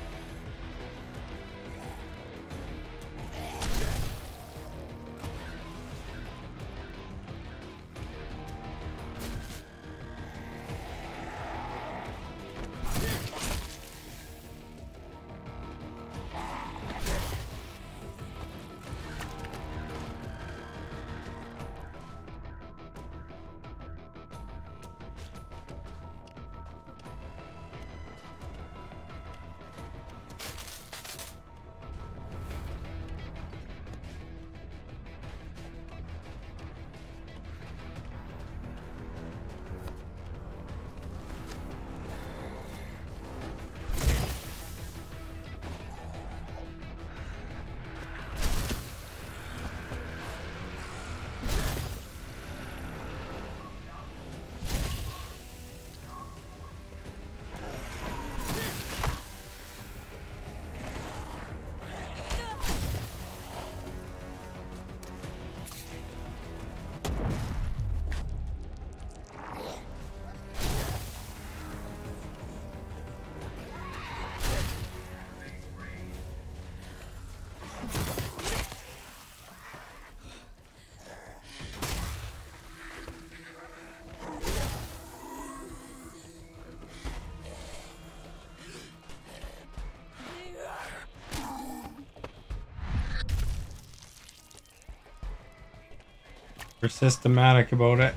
They're systematic about it.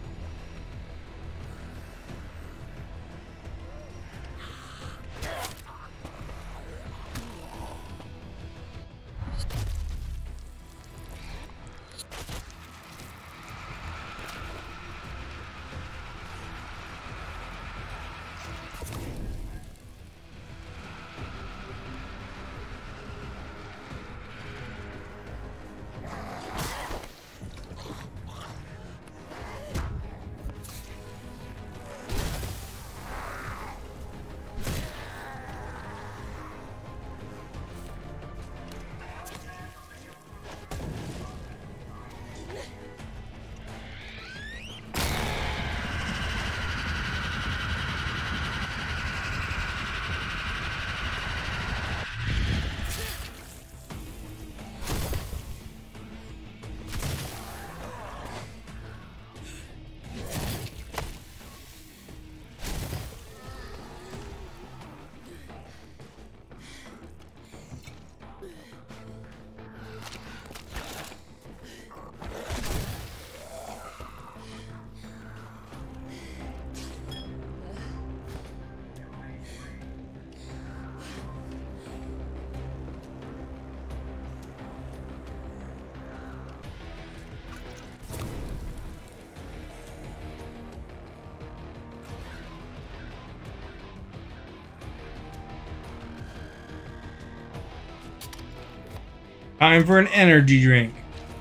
Time for an energy drink.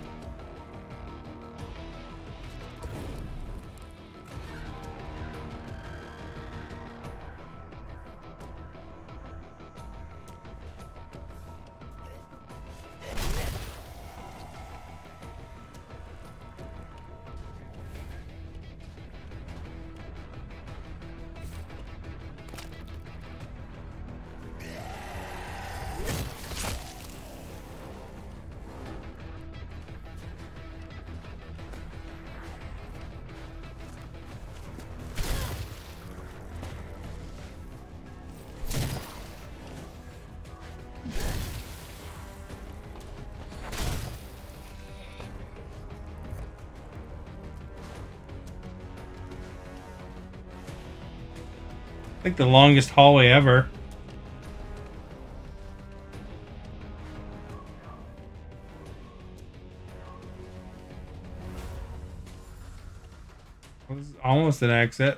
Like the longest hallway ever. It was almost an exit.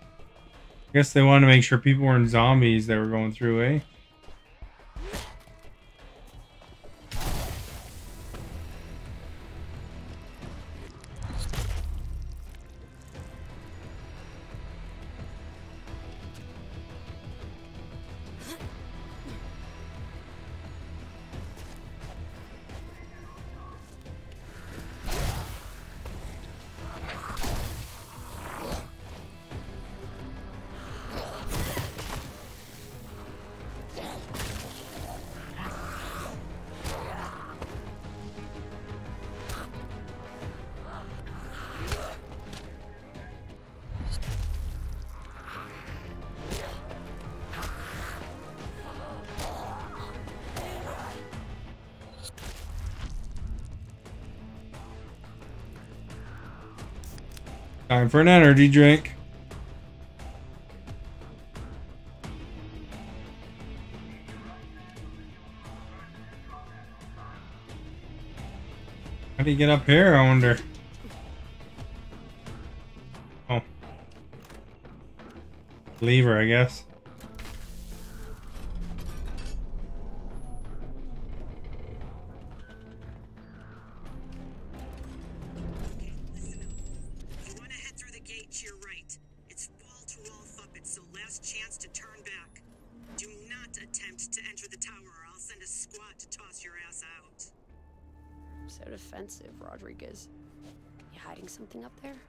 I guess they wanted to make sure people weren't zombies that were going through, eh? Time for an energy drink. How do you get up here, I wonder? Oh. Lever, I guess. Listen up. You want to head through the gate to your right. It's wall-to-wall Fuppet, so last chance to turn back. Do not attempt to enter the tower or I'll send a squad to toss your ass out. So defensive, Rodriguez. You hiding something up there?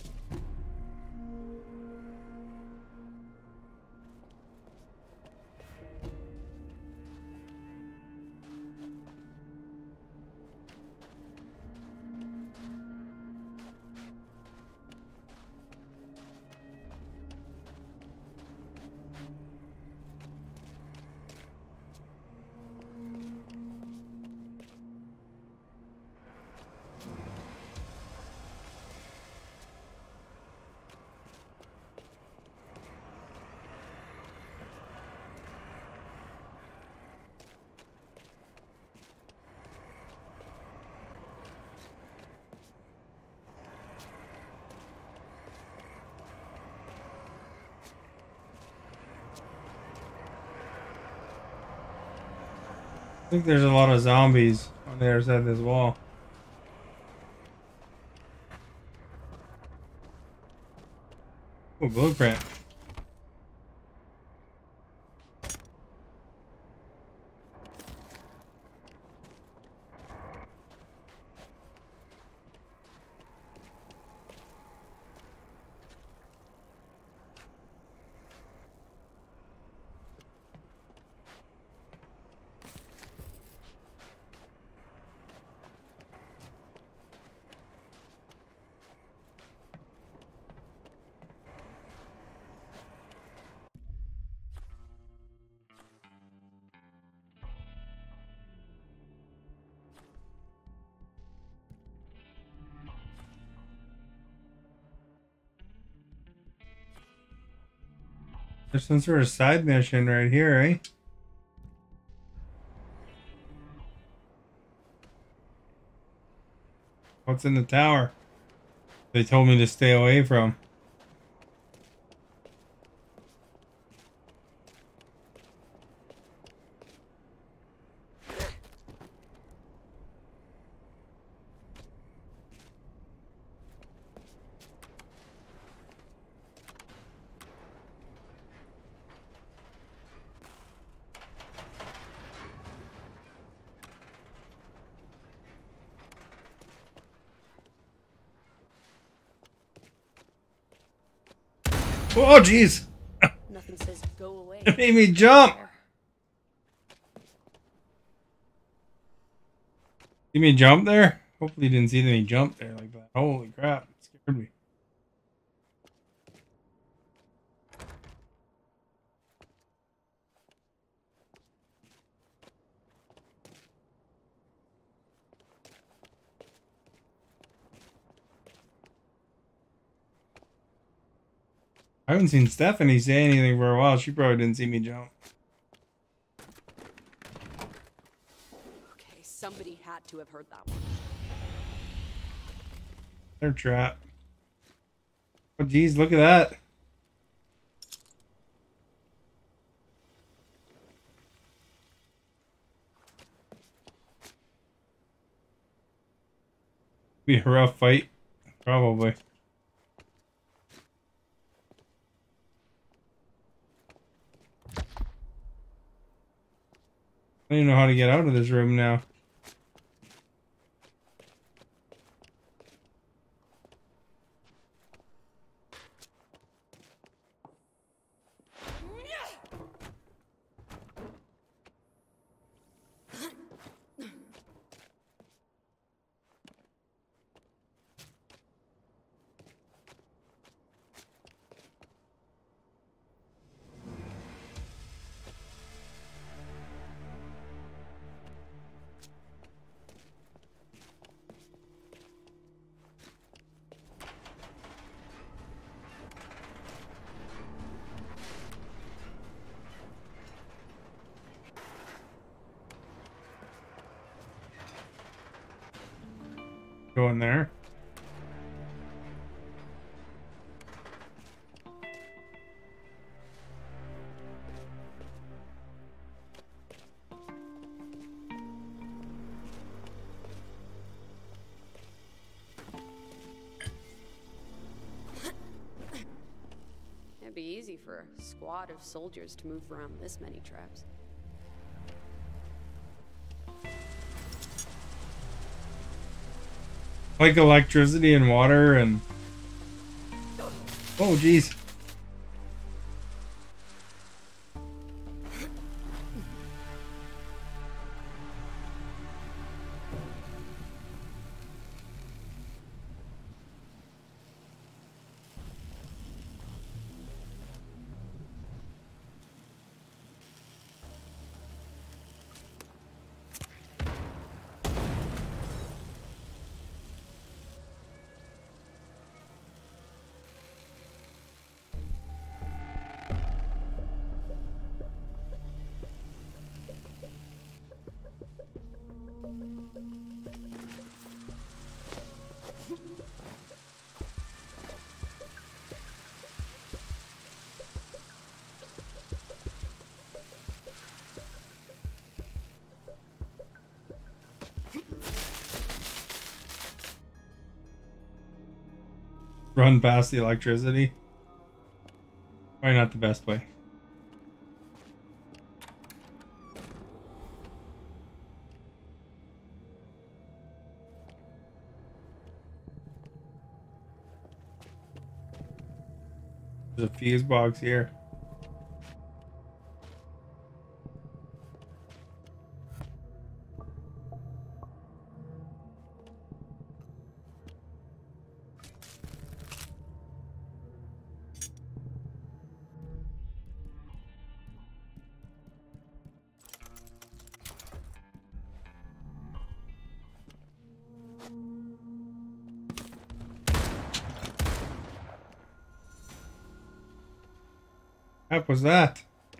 I think there's a lot of zombies on the other side of this wall. Oh, blueprint. There's some sort of side mission right here, eh? What's in the tower? They told me to stay away from. Oh, jeez! Nothing says go away. It made me jump! See me jump there? Hopefully you didn't see me jump there like that. Holy crap, it scared me. I haven't seen Stephanie say anything for a while. She probably didn't see me jump. Okay, somebody had to have heard that one. They're trapped. Oh, geez, look at that. Be a rough fight, probably. I don't even know how to get out of this room now. Go in there. It'd be easy for a squad of soldiers to move around this many traps. Like electricity and water and... Oh, geez. Run past the electricity. Probably not the best way. There's a fuse box here. What was that?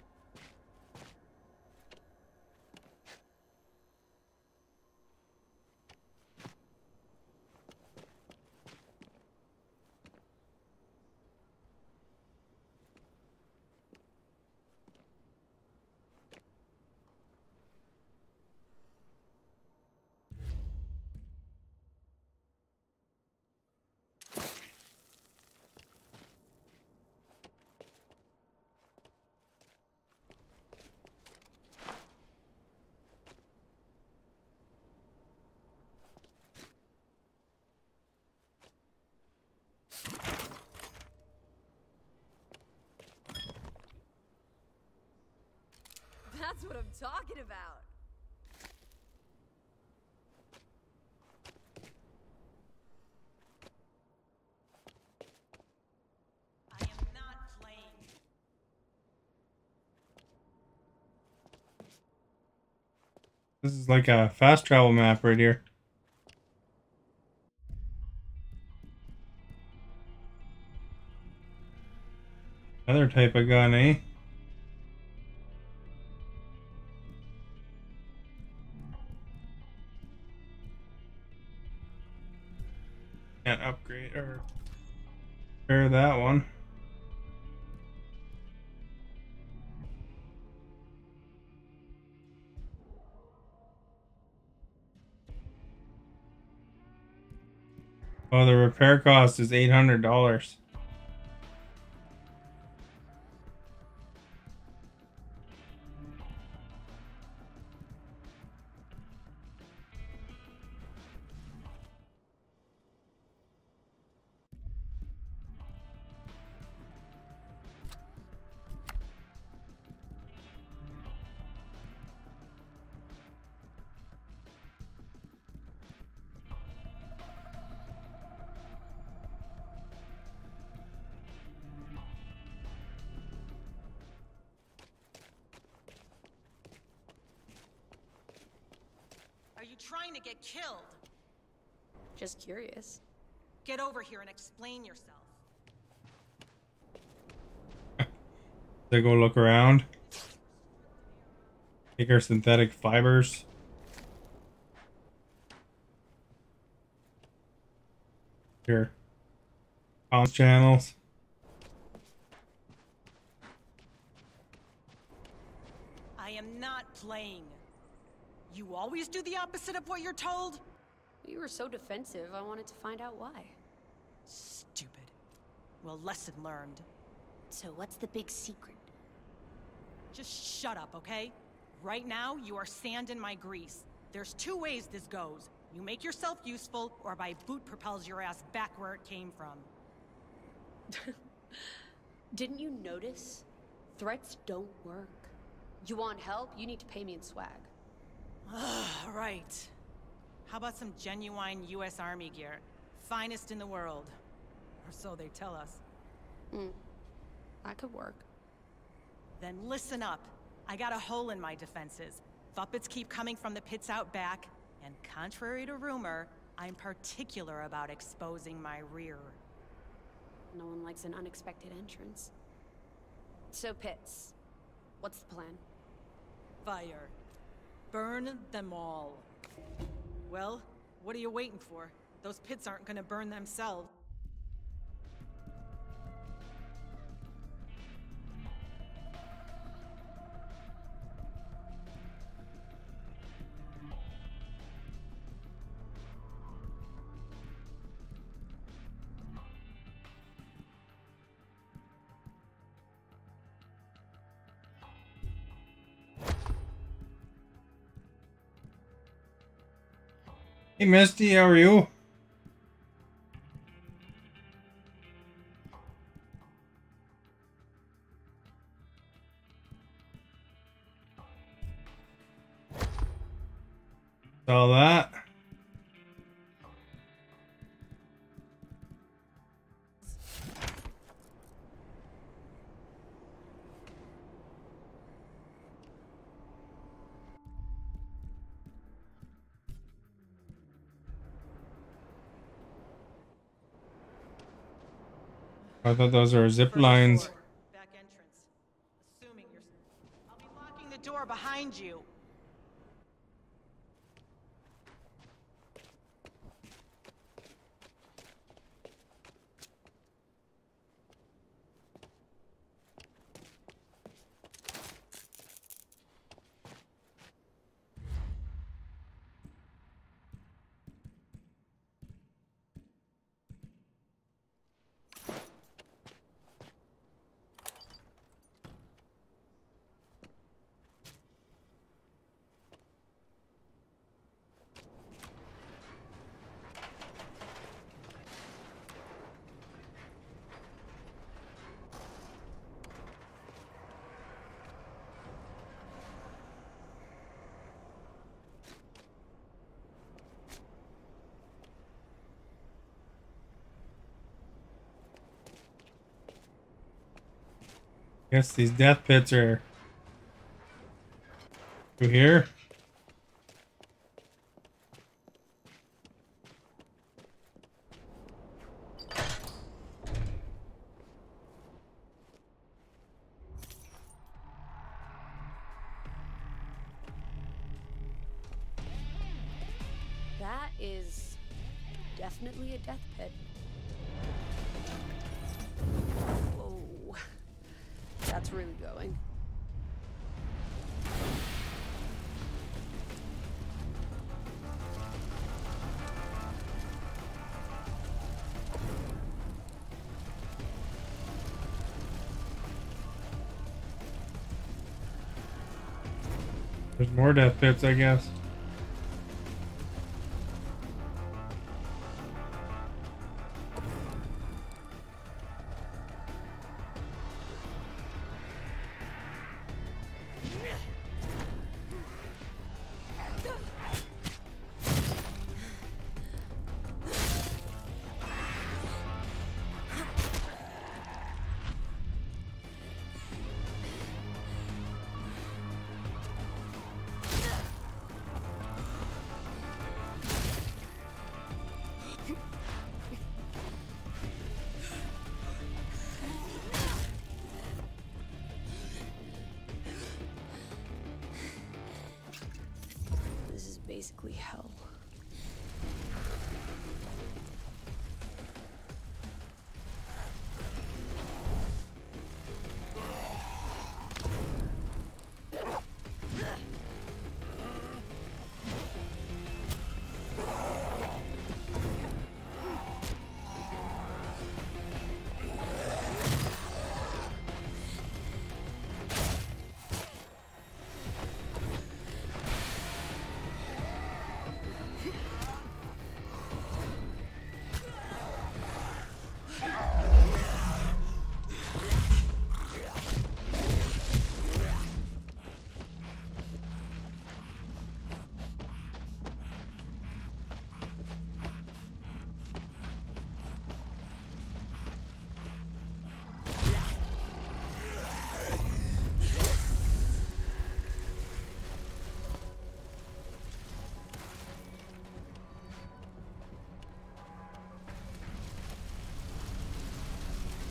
That's what I'm talking about. I am not playing. This is like a fast travel map right here. Another type of gun, eh? Can't upgrade or repair that one. Oh, the repair cost is $800. Are you trying to get killed? Just curious. Get over here and explain yourself. They go look around. Take our synthetic fibers. Here. Comms channels. I am not playing. You always do the opposite of what you're told? You were so defensive, I wanted to find out why. Stupid. Well, lesson learned. So what's the big secret? Just shut up, okay? Right now, you are sand in my grease. There's two ways this goes. You make yourself useful, or my boot propels your ass back where it came from. Didn't you notice? Threats don't work. You want help, you need to pay me in swag. Right. How about some genuine US Army gear? Finest in the world. Or so they tell us. That could work. Then listen up. I got a hole in my defenses. Puppets keep coming from the pits out back, and contrary to rumor, I'm particular about exposing my rear. No one likes an unexpected entrance. So, Pits, what's the plan? Fire. Burn them all. Well, what are you waiting for? Those pits aren't gonna burn themselves. Hey Misty, how are you? All that. I thought those are zip lines. Back entrance. Assuming you're... I'll be locking the door behind you. Guess these death pits are through here. That is definitely a death pit. Whoa. That's really going. There's more death pits, I guess.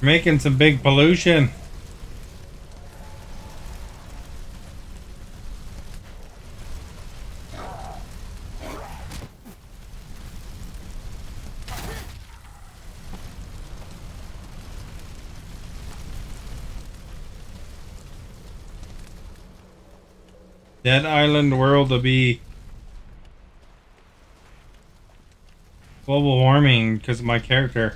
Making some big pollution. Dead Island world to be global warming because of my character.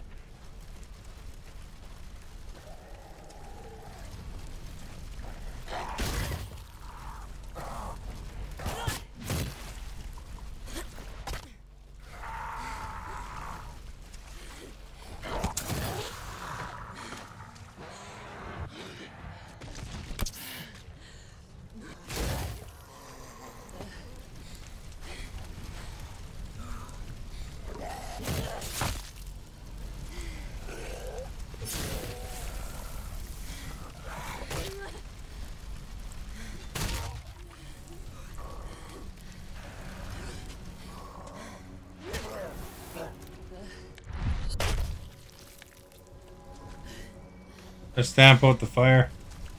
Just stamp out the fire.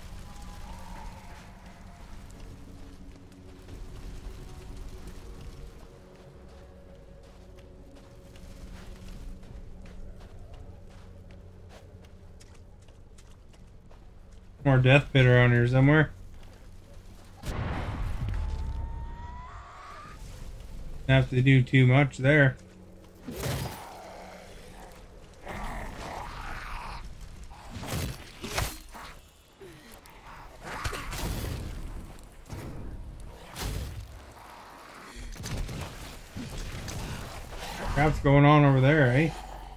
More death pit around here somewhere. Don't have to do too much there. What's going on over there, eh?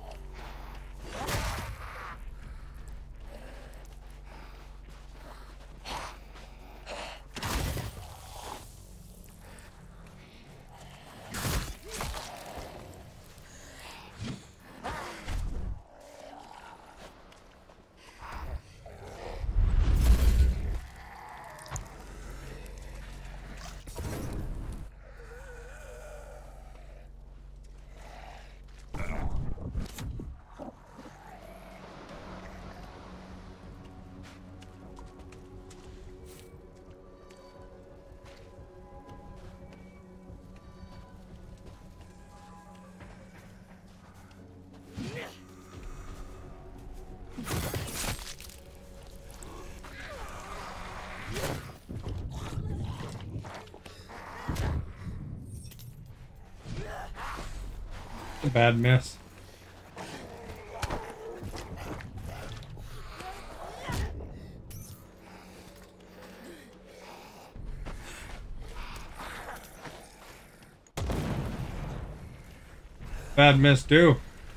A bad miss. Bad miss too.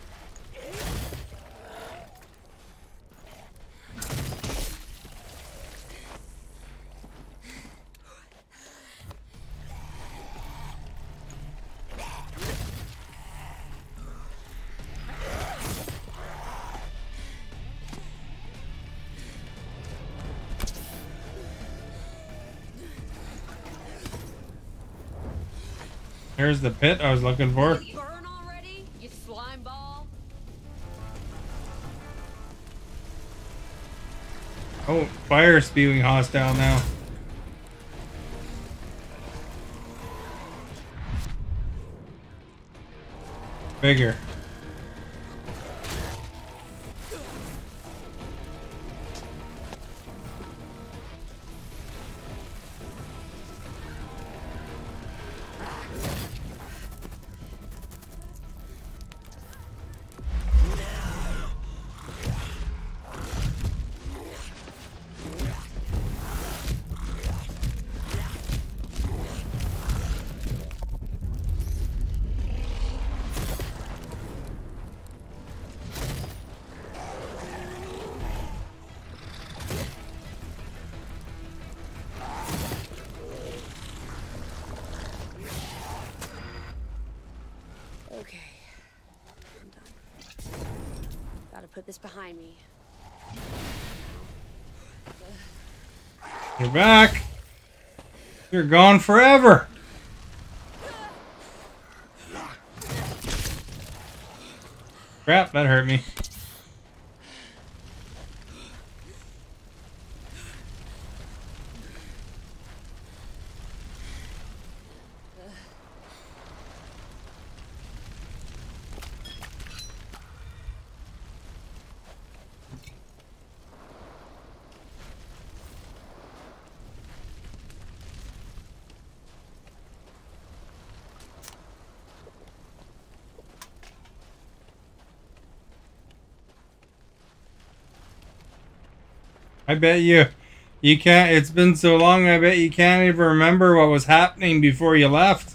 Here's the pit I was looking for. Burn already, you slime ball? Oh, fire spewing hostile now. Bigger. Okay. I'm done. Gotta put this behind me. You're back. You're gone forever. Crap, that hurt me. I bet you can't. It's been so long. I bet you can't even remember what was happening before you left.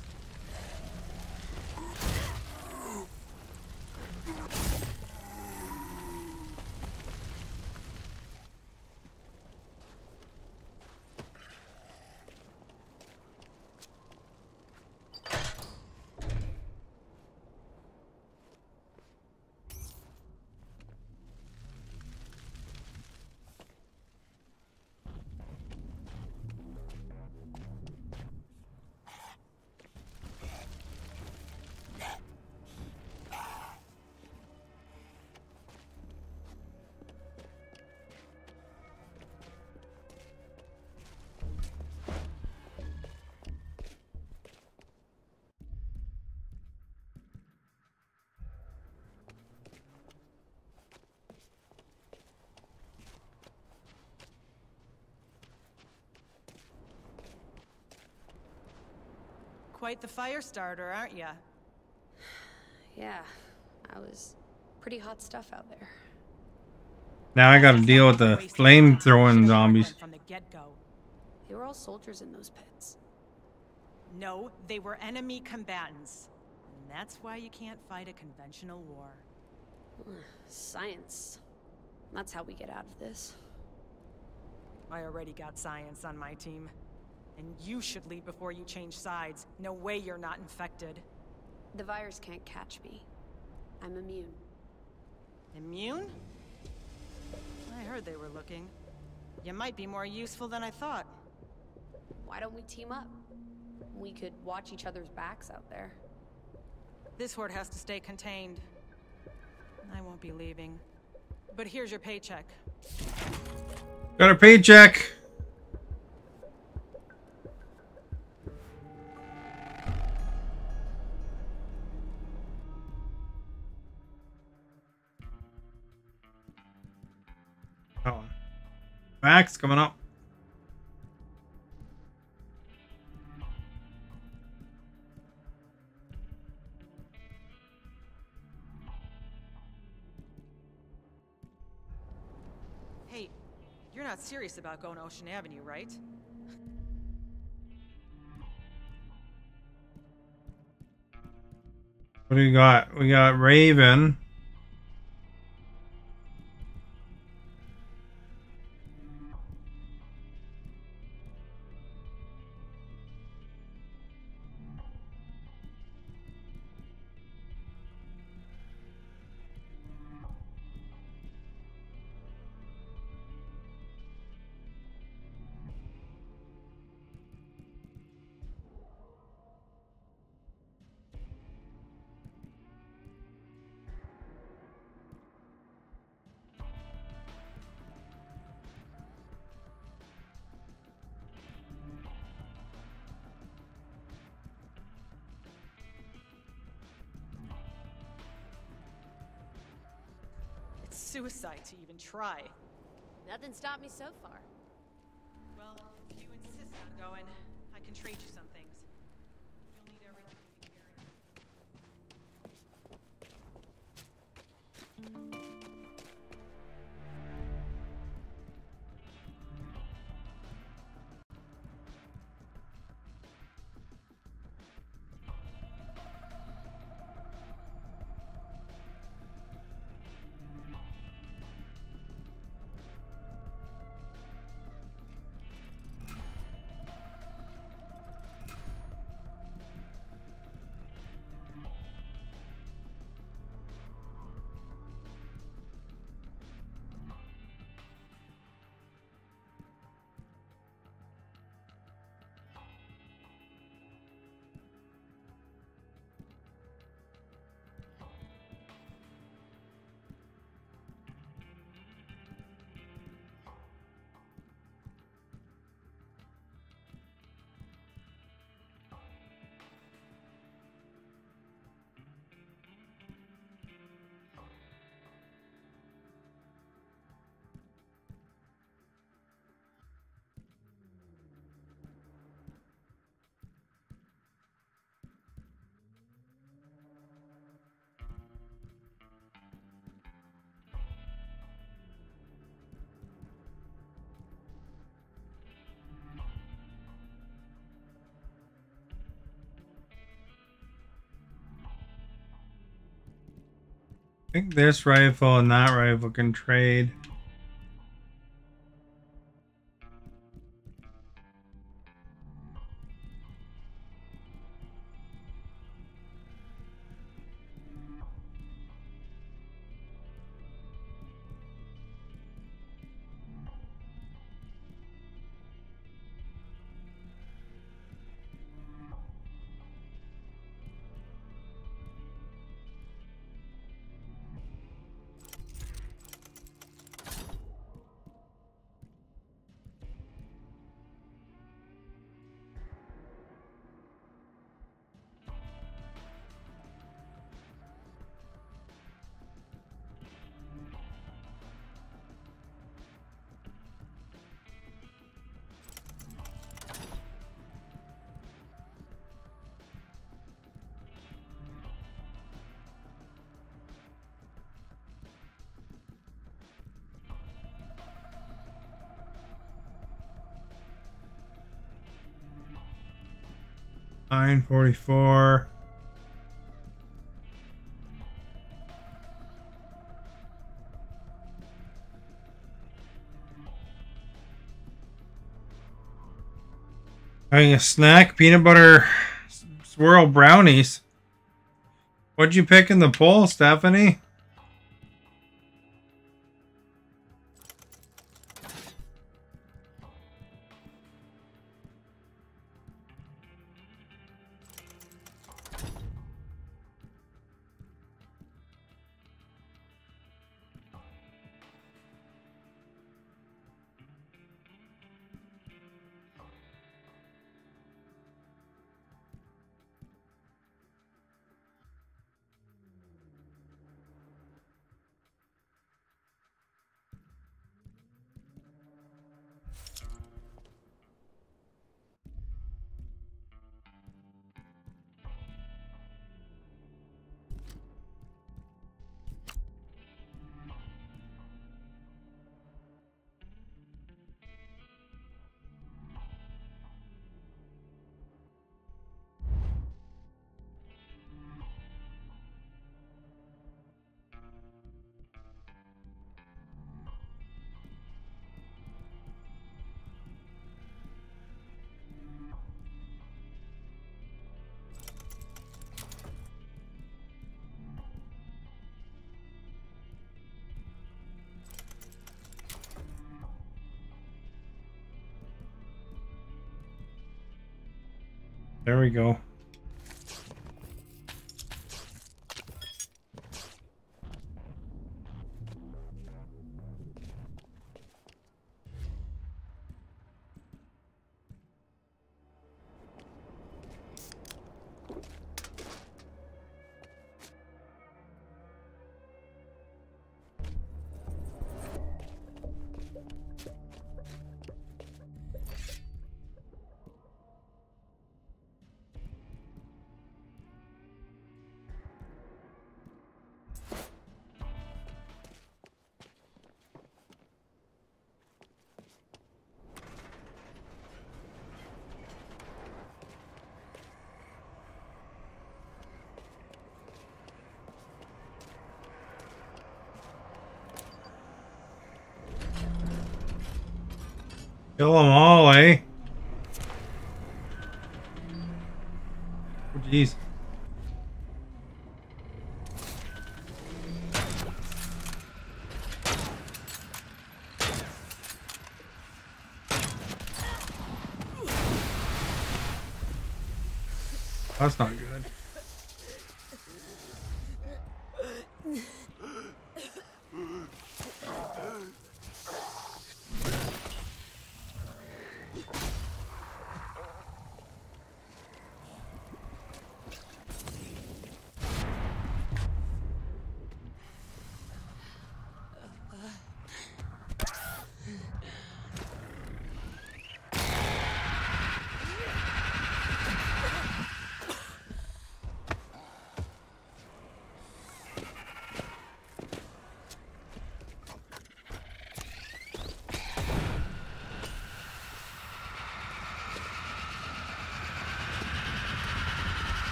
Quite the fire starter, aren't ya? Yeah, I was pretty hot stuff out there. Now I gotta deal with the flame-throwing zombies. From the get-go. They were all soldiers in those pits. No, they were enemy combatants. And that's why you can't fight a conventional war. Science. That's how we get out of this. I already got science on my team. And you should leave before you change sides. No way you're not infected. The virus can't catch me. I'm immune. Immune? I heard they were looking. You might be more useful than I thought. Why don't we team up? We could watch each other's backs out there. This horde has to stay contained. I won't be leaving. But here's your paycheck. Got a paycheck. Oh, Max coming up. Hey, you're not serious about going to Ocean Avenue, right? What do we got? We got Raven. It's suicide to even try. Nothing stopped me so far. Well, if you insist on going, I can trade you some things. You'll need everything you can carry. I think this rifle and that rifle can trade. $9.44. Having a snack, peanut butter swirl brownies. What'd you pick in the poll, Stephanie? There we go. Kill them all, eh? Oh, jeez. That's not good.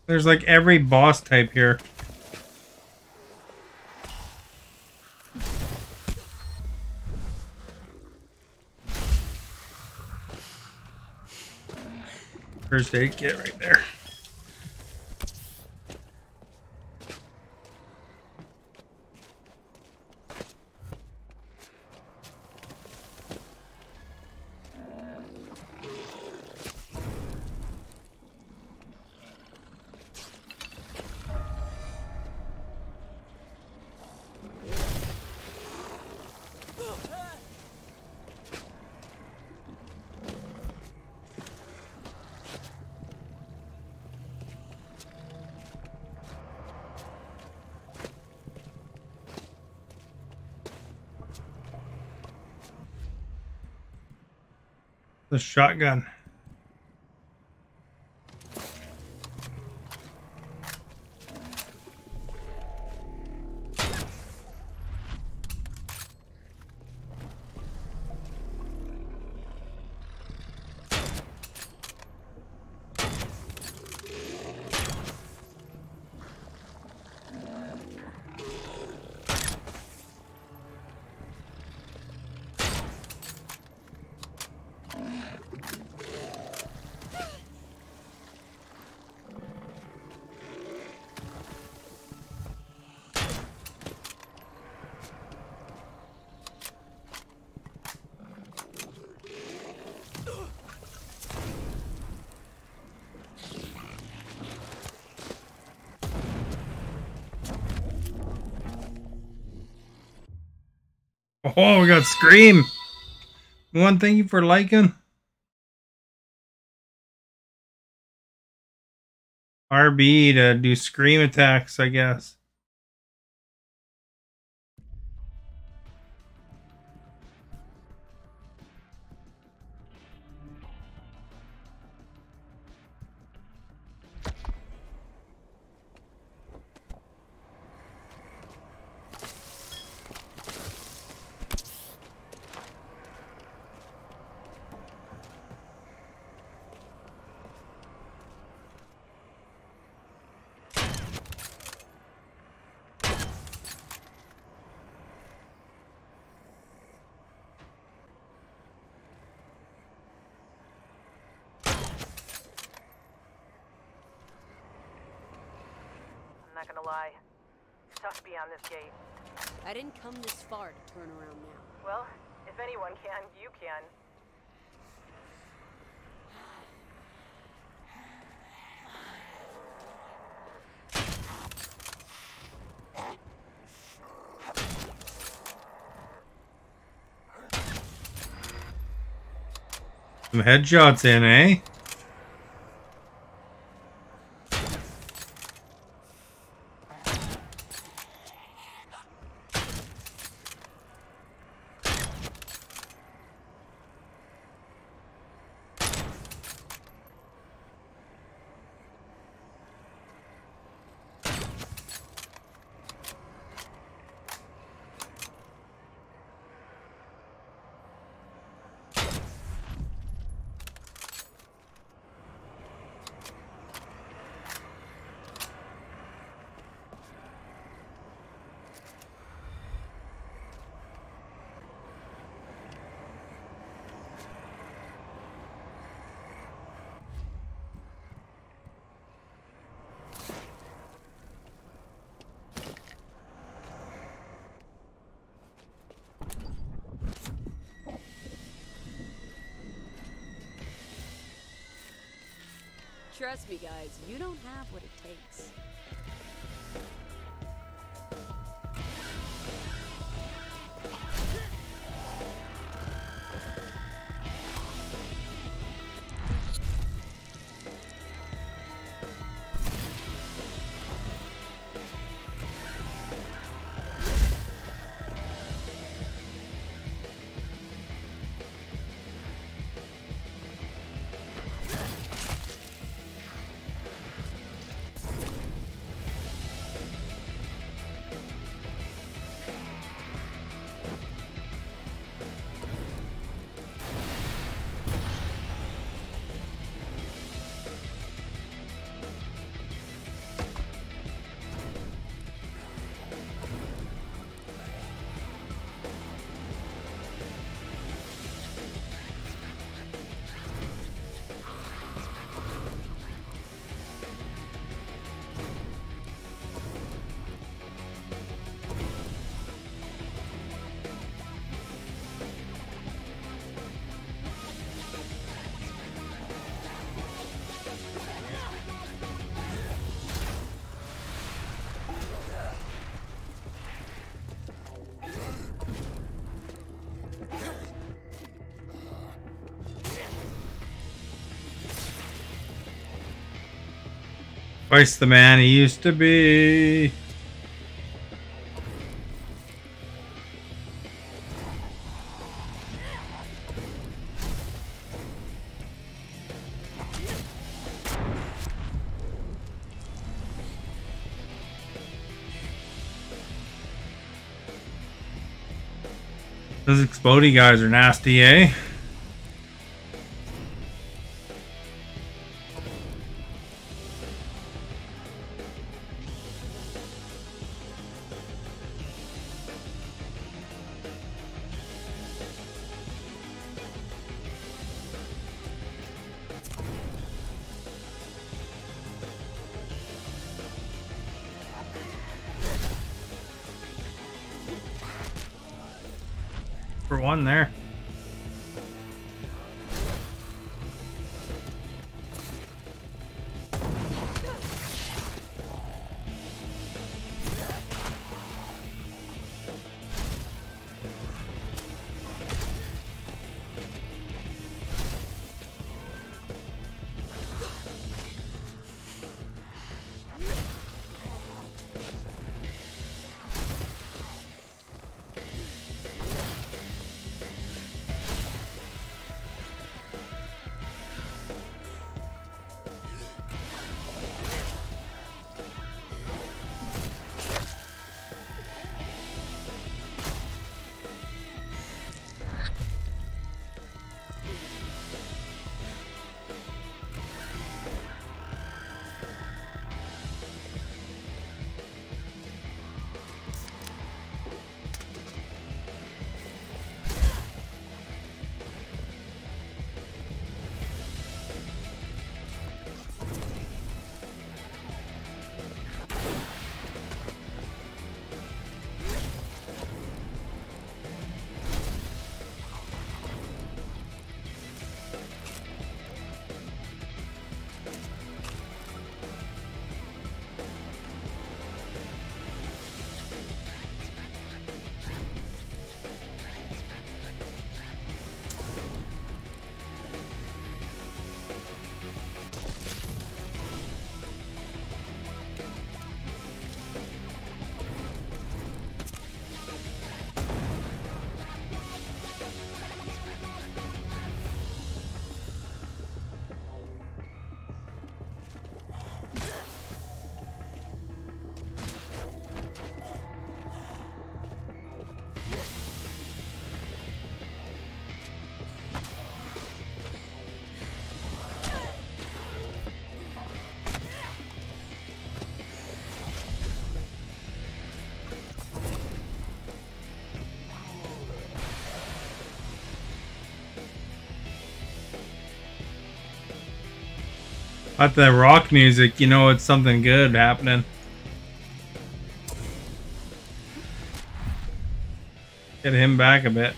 There's like every boss type here. First aid kit right there. The shotgun. Oh, we got Scream. One, thank you for liking. RB to do Scream attacks, I guess. I'm not gonna lie. It's tough beyond this gate. I didn't come this far to turn around now. Well, if anyone can, you can. Some headshots in, eh? Trust me, guys, you don't have what it takes. Twice the man he used to be. Those explodey guys are nasty, eh? For one there. At the rock music, you know it's something good happening. Get him back a bit.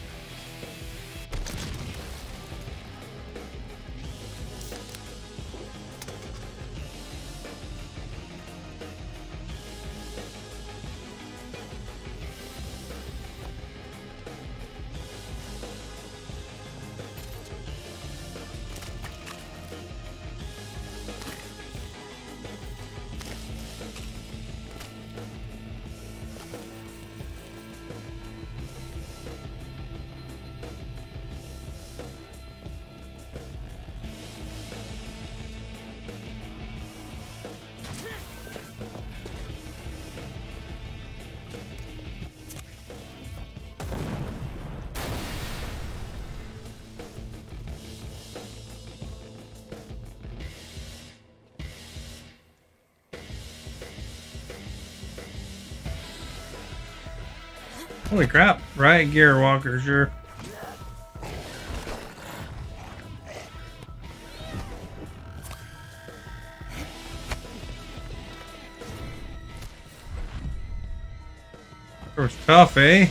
Holy crap, riot gear walker, sure. That was tough, eh?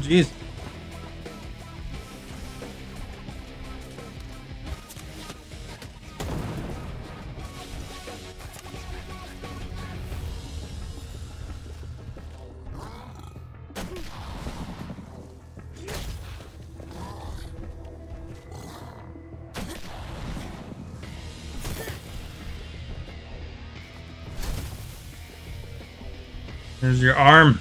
jeez. There's your arm.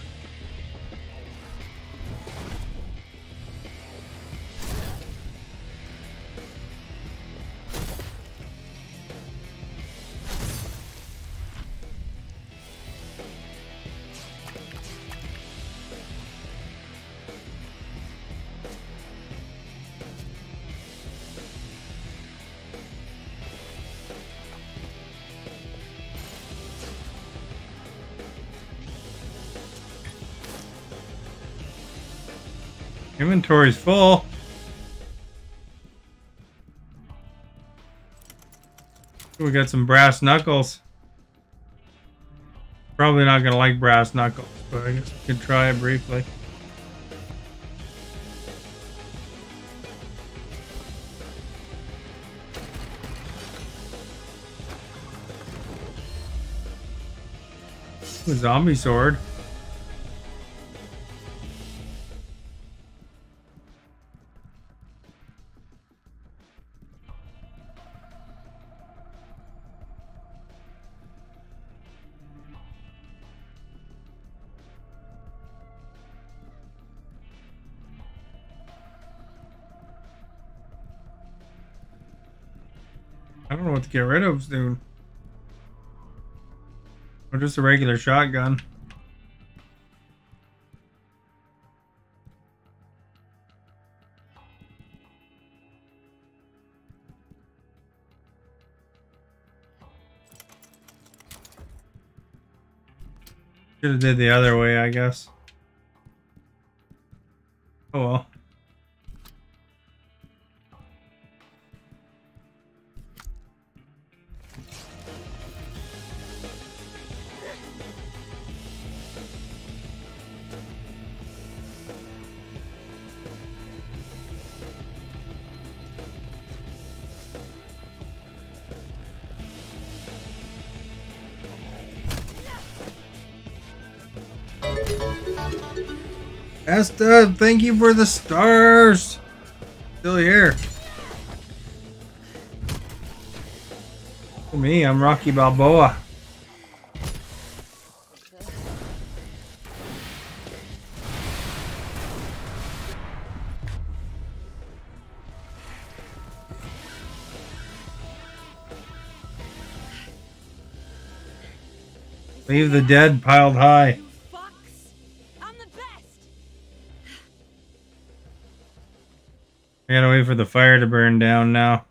Inventory's full. We got some brass knuckles. Probably not gonna like brass knuckles, but I guess we could try it briefly. Ooh, zombie sword. I don't know what to get rid of soon. Or just a regular shotgun. Should have did the other way, I guess. Oh well. Esta, thank you for the stars. Still here. For me, I'm Rocky Balboa. Leave the dead piled high. I gotta wait for the fire to burn down now.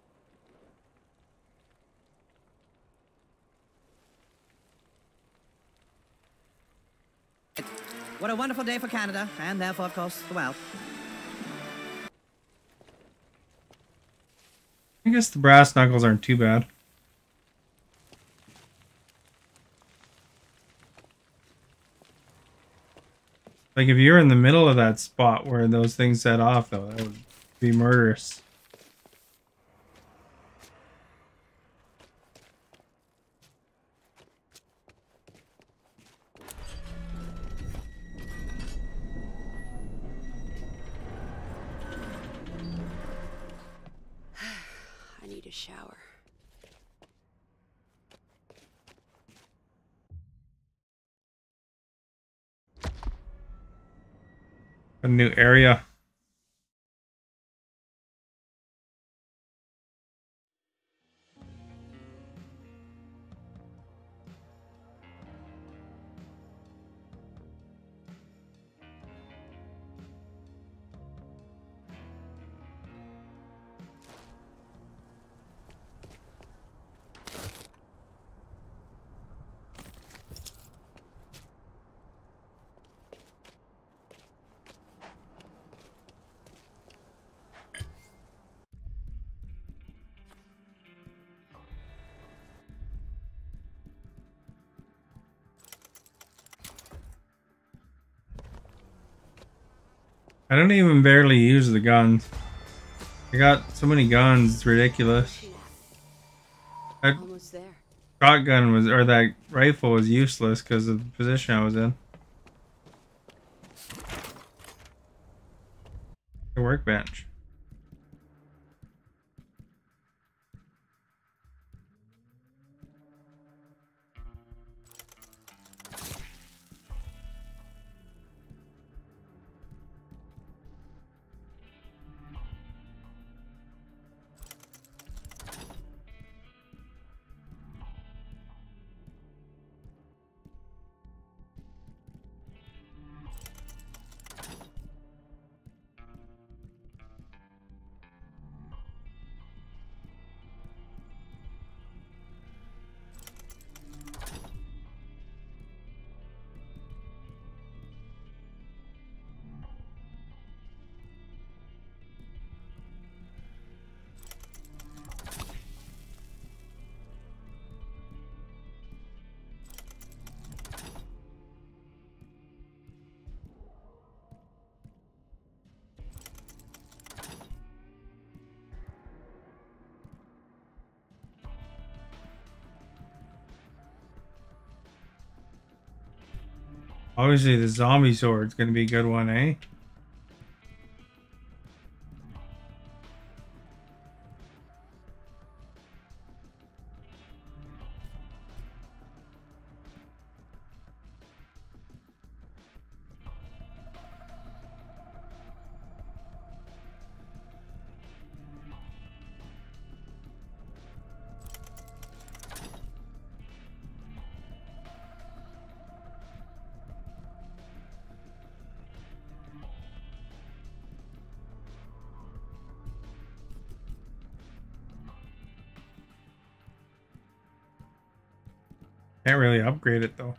What a wonderful day for Canada, and therefore, of course, the world. I guess the brass knuckles aren't too bad. Like if you're in the middle of that spot where those things set off, though, that would be murderous. I need a shower. A new area. I don't even barely use the guns. I got so many guns, it's ridiculous. That Almost there. shotgun was, or that rifle was useless because of the position I was in. The workbench. Obviously, the zombie sword's gonna be a good one, eh? Can't really upgrade it though.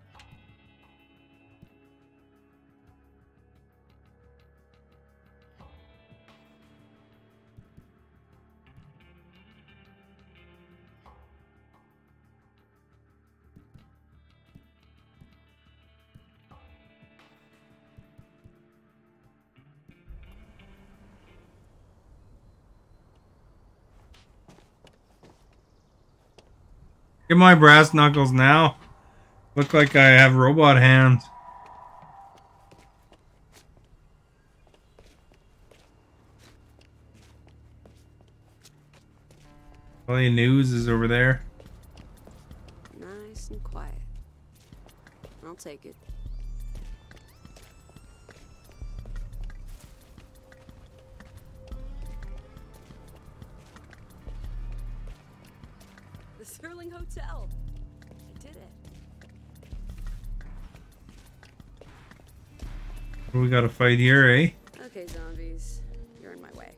Get my brass knuckles now. Look like I have robot hands. Play news is over there. Nice and quiet. I'll take it. The Sterling Hotel. I did it. We got to fight here, eh? Okay, zombies. You're in my way.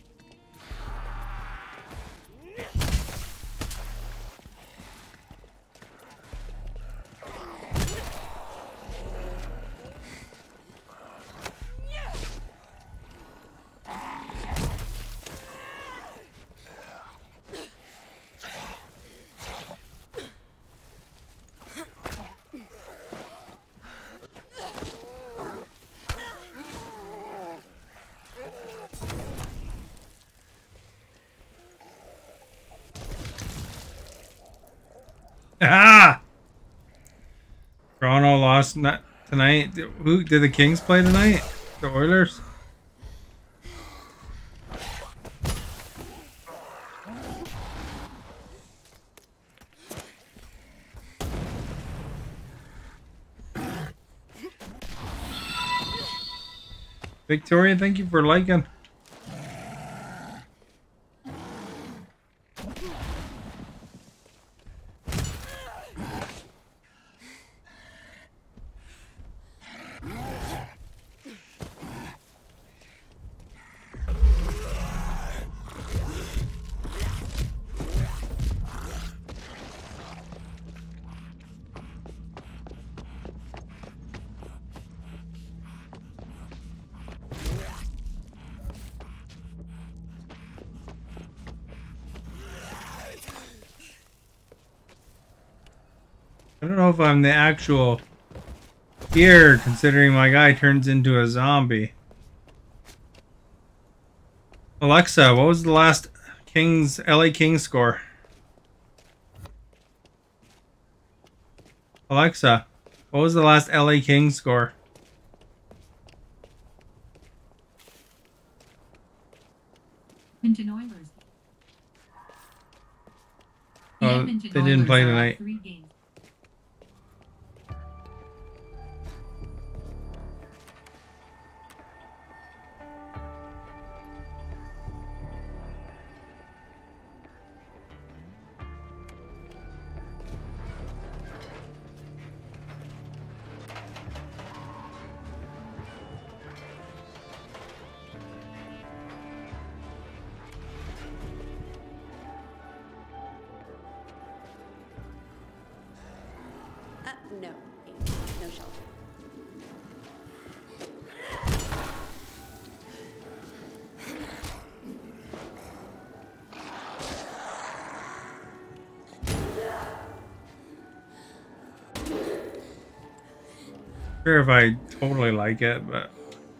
Ah! Toronto lost tonight. Who did the Kings play tonight? The Oilers? Victoria, thank you for liking. I don't know if I'm the actual here, considering my guy turns into a zombie. Alexa, what was the last LA Kings score? Alexa, what was the last LA Kings score? Edmonton Oilers. Oh, they didn't play tonight. 3 games. No. No shelter. Sure if I totally like it, but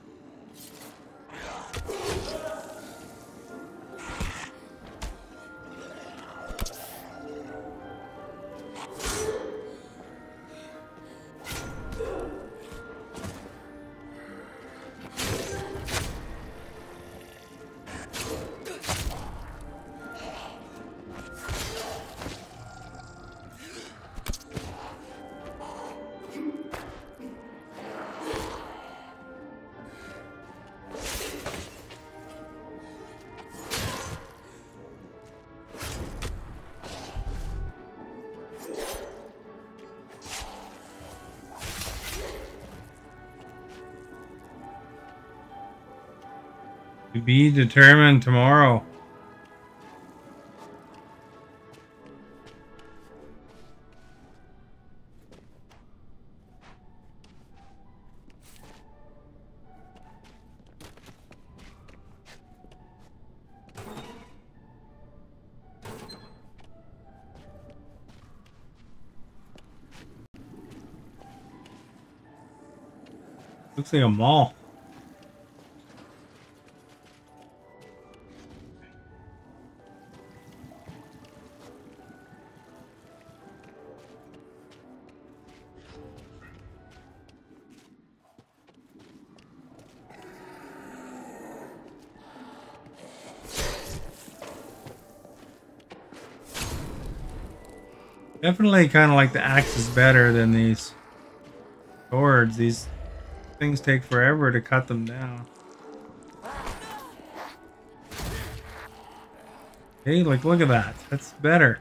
to be determined tomorrow. Looks like a mall. Definitely kind of like the axe is better than these swords. These things take forever to cut them down. Hey, like, look at that. That's better.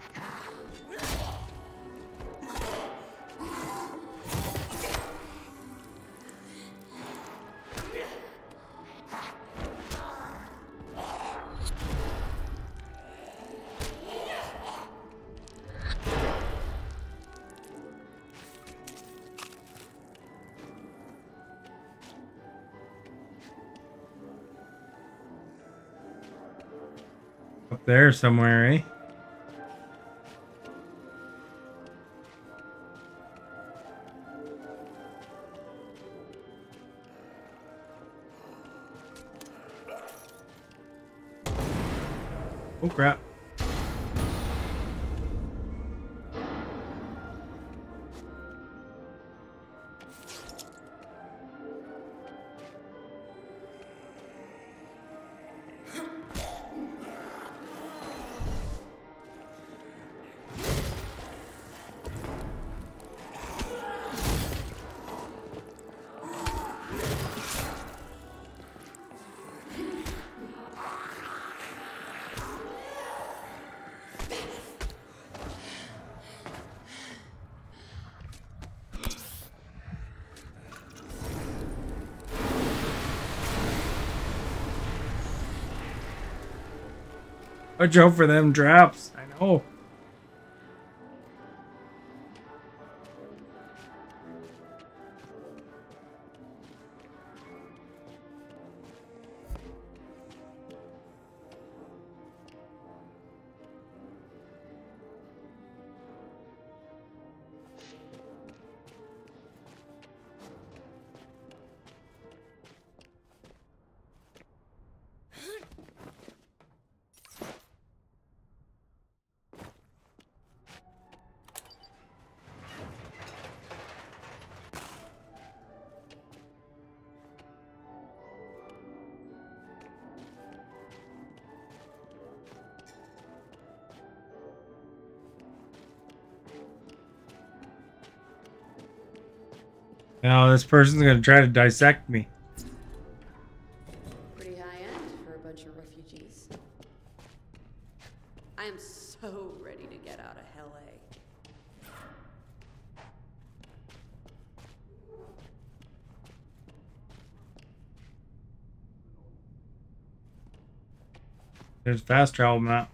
Up there somewhere, eh? Oh crap. Watch out for them traps. I know. Now this person's gonna try to dissect me. Pretty high end for a bunch of refugees. I am so ready to get out of LA. There's fast travel map.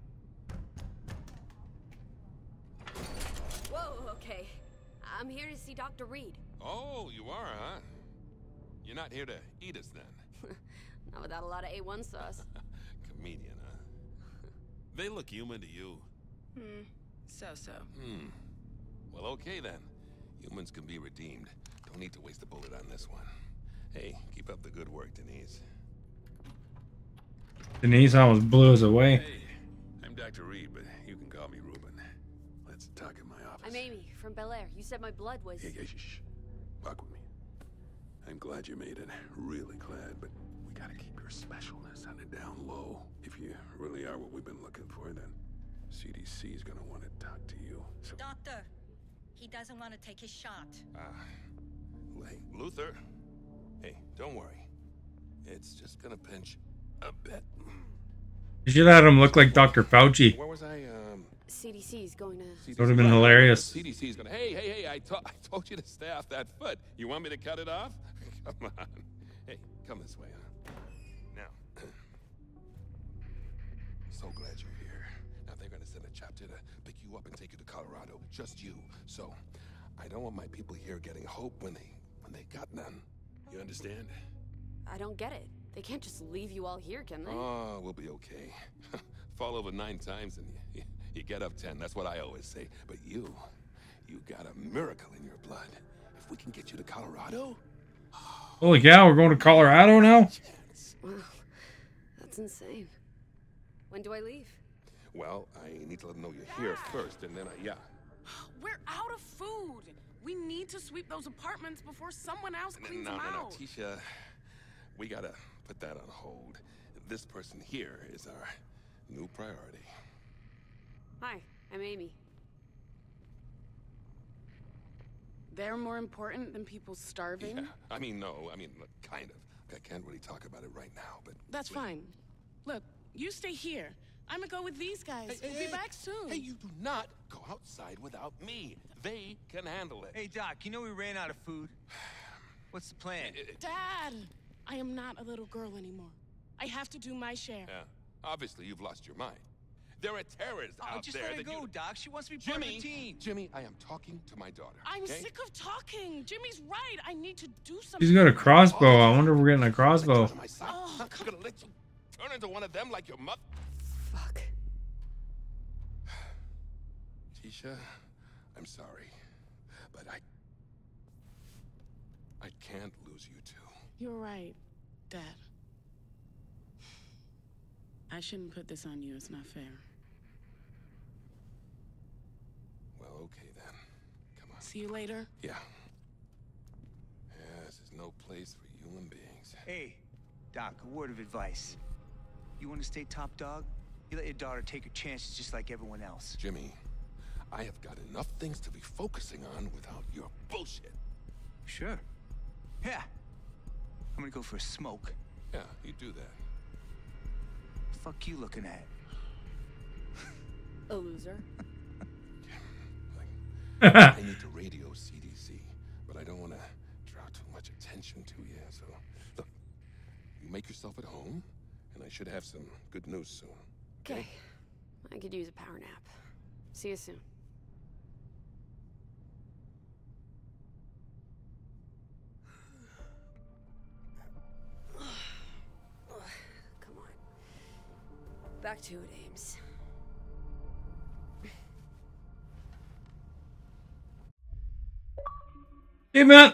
Whoa, okay. I'm here to see Dr. Reed. Oh, you are, huh? You're not here to eat us then? Not without a lot of A1 sauce. Comedian, huh? They look human to you. So. Well, okay then. Humans can be redeemed. Don't need to waste a bullet on this one. Hey, keep up the good work, Denise. Denise almost blew us away. Hey, I'm Dr. Reed, but you can call me Ruben. Let's talk in my office. I'm Amy from Bel Air. You said my blood was... Hey, shh. Walk with me. I'm glad you made it. Really glad, but we gotta keep your specialness on the down low. If you really are what we've been looking for, then CDC is gonna want to talk to you. So, Doctor, he doesn't want to take his shot. hey, Luther. Hey, don't worry. It's just gonna pinch a bit. You should have him look like Dr. Fauci. Where was I? CDC's going to... That would have been hilarious. CDC's gonna... Hey, I told you to stay off that foot. You want me to cut it off? Come on. Hey, come this way, huh? Now. So glad you're here. Now they're gonna send a chapter to pick you up and take you to Colorado. Just you. So, I don't want my people here getting hope when they got none. You understand? I don't get it. They can't just leave you all here, can they? Oh, we'll be okay. Fall over 9 times and you get up 10. That's what I always say. But you got a miracle in your blood. If we can get you to Colorado... Holy cow, we're going to Colorado now? Wow, that's insane. When do I leave? Well, I need to let them know you're here first, and then We're out of food. We need to sweep those apartments before someone else cleans them out. No, Tisha. We gotta put that on hold. This person here is our new priority. Hi, I'm Amy. They're more important than people starving? Yeah, look, kind of. I can't really talk about it right now, but... That's fine. Look, you stay here. I'm gonna go with these guys. We'll be back soon. Hey, you do not go outside without me. They can handle it. Hey, Doc, you know we ran out of food. What's the plan? Dad, I am not a little girl anymore. I have to do my share. Yeah, obviously you've lost your mind. There are terrorists out just there let her go, Doc. She wants to be part of the team. Jimmy, I am talking to my daughter. I'm okay? sick of talking. Jimmy's right. I need to do something. She's got a crossbow. I wonder if we're getting a crossbow. I'm gonna let you turn into one of them like your mother. Fuck. Tisha, I'm sorry, but I can't lose you two. You're right, Dad. I shouldn't put this on you. It's not fair. Well, okay then. Come on. See you later? Yeah. This is no place for human beings. Hey, Doc, a word of advice. You want to stay top dog? You let your daughter take her chances just like everyone else. Jimmy, I have got enough things to be focusing on without your bullshit. Sure. Yeah. I'm gonna go for a smoke. Yeah, you do that. Fuck you looking at? A loser. I need to radio CDC, but I don't want to draw too much attention to you. So, look, you make yourself at home, and I should have some good news soon. Okay. I could use a power nap. See you soon. Come on. Back to it, Ames. Hey, man.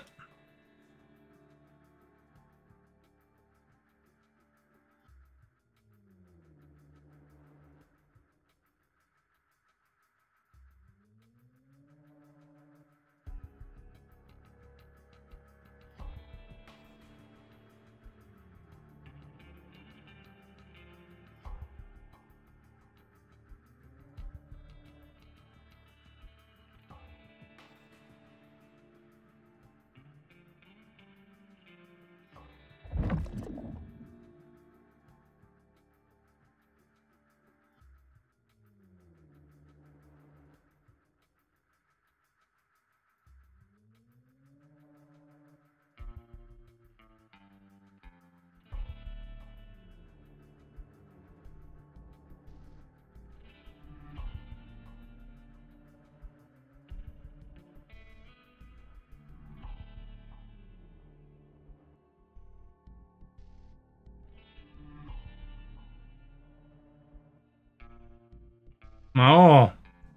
Oh.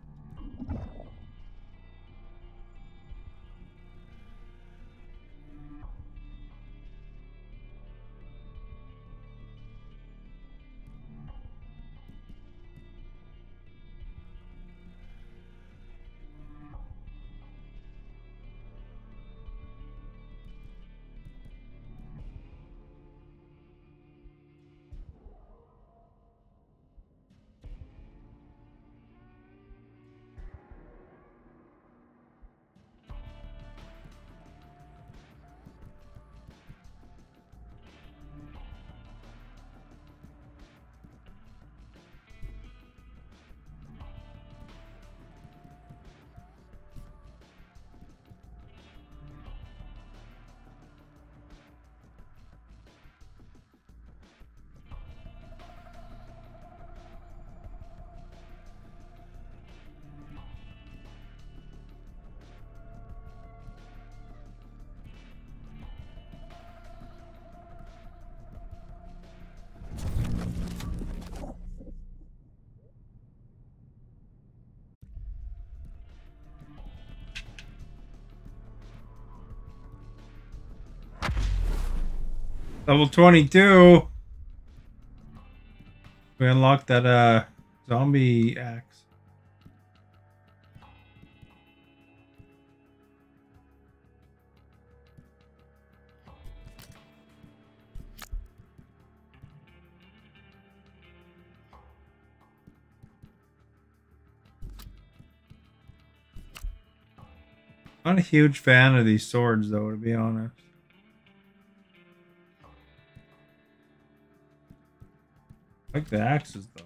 Level 22. We unlocked that zombie axe. Not a huge fan of these swords though, to be honest. I like the axes though.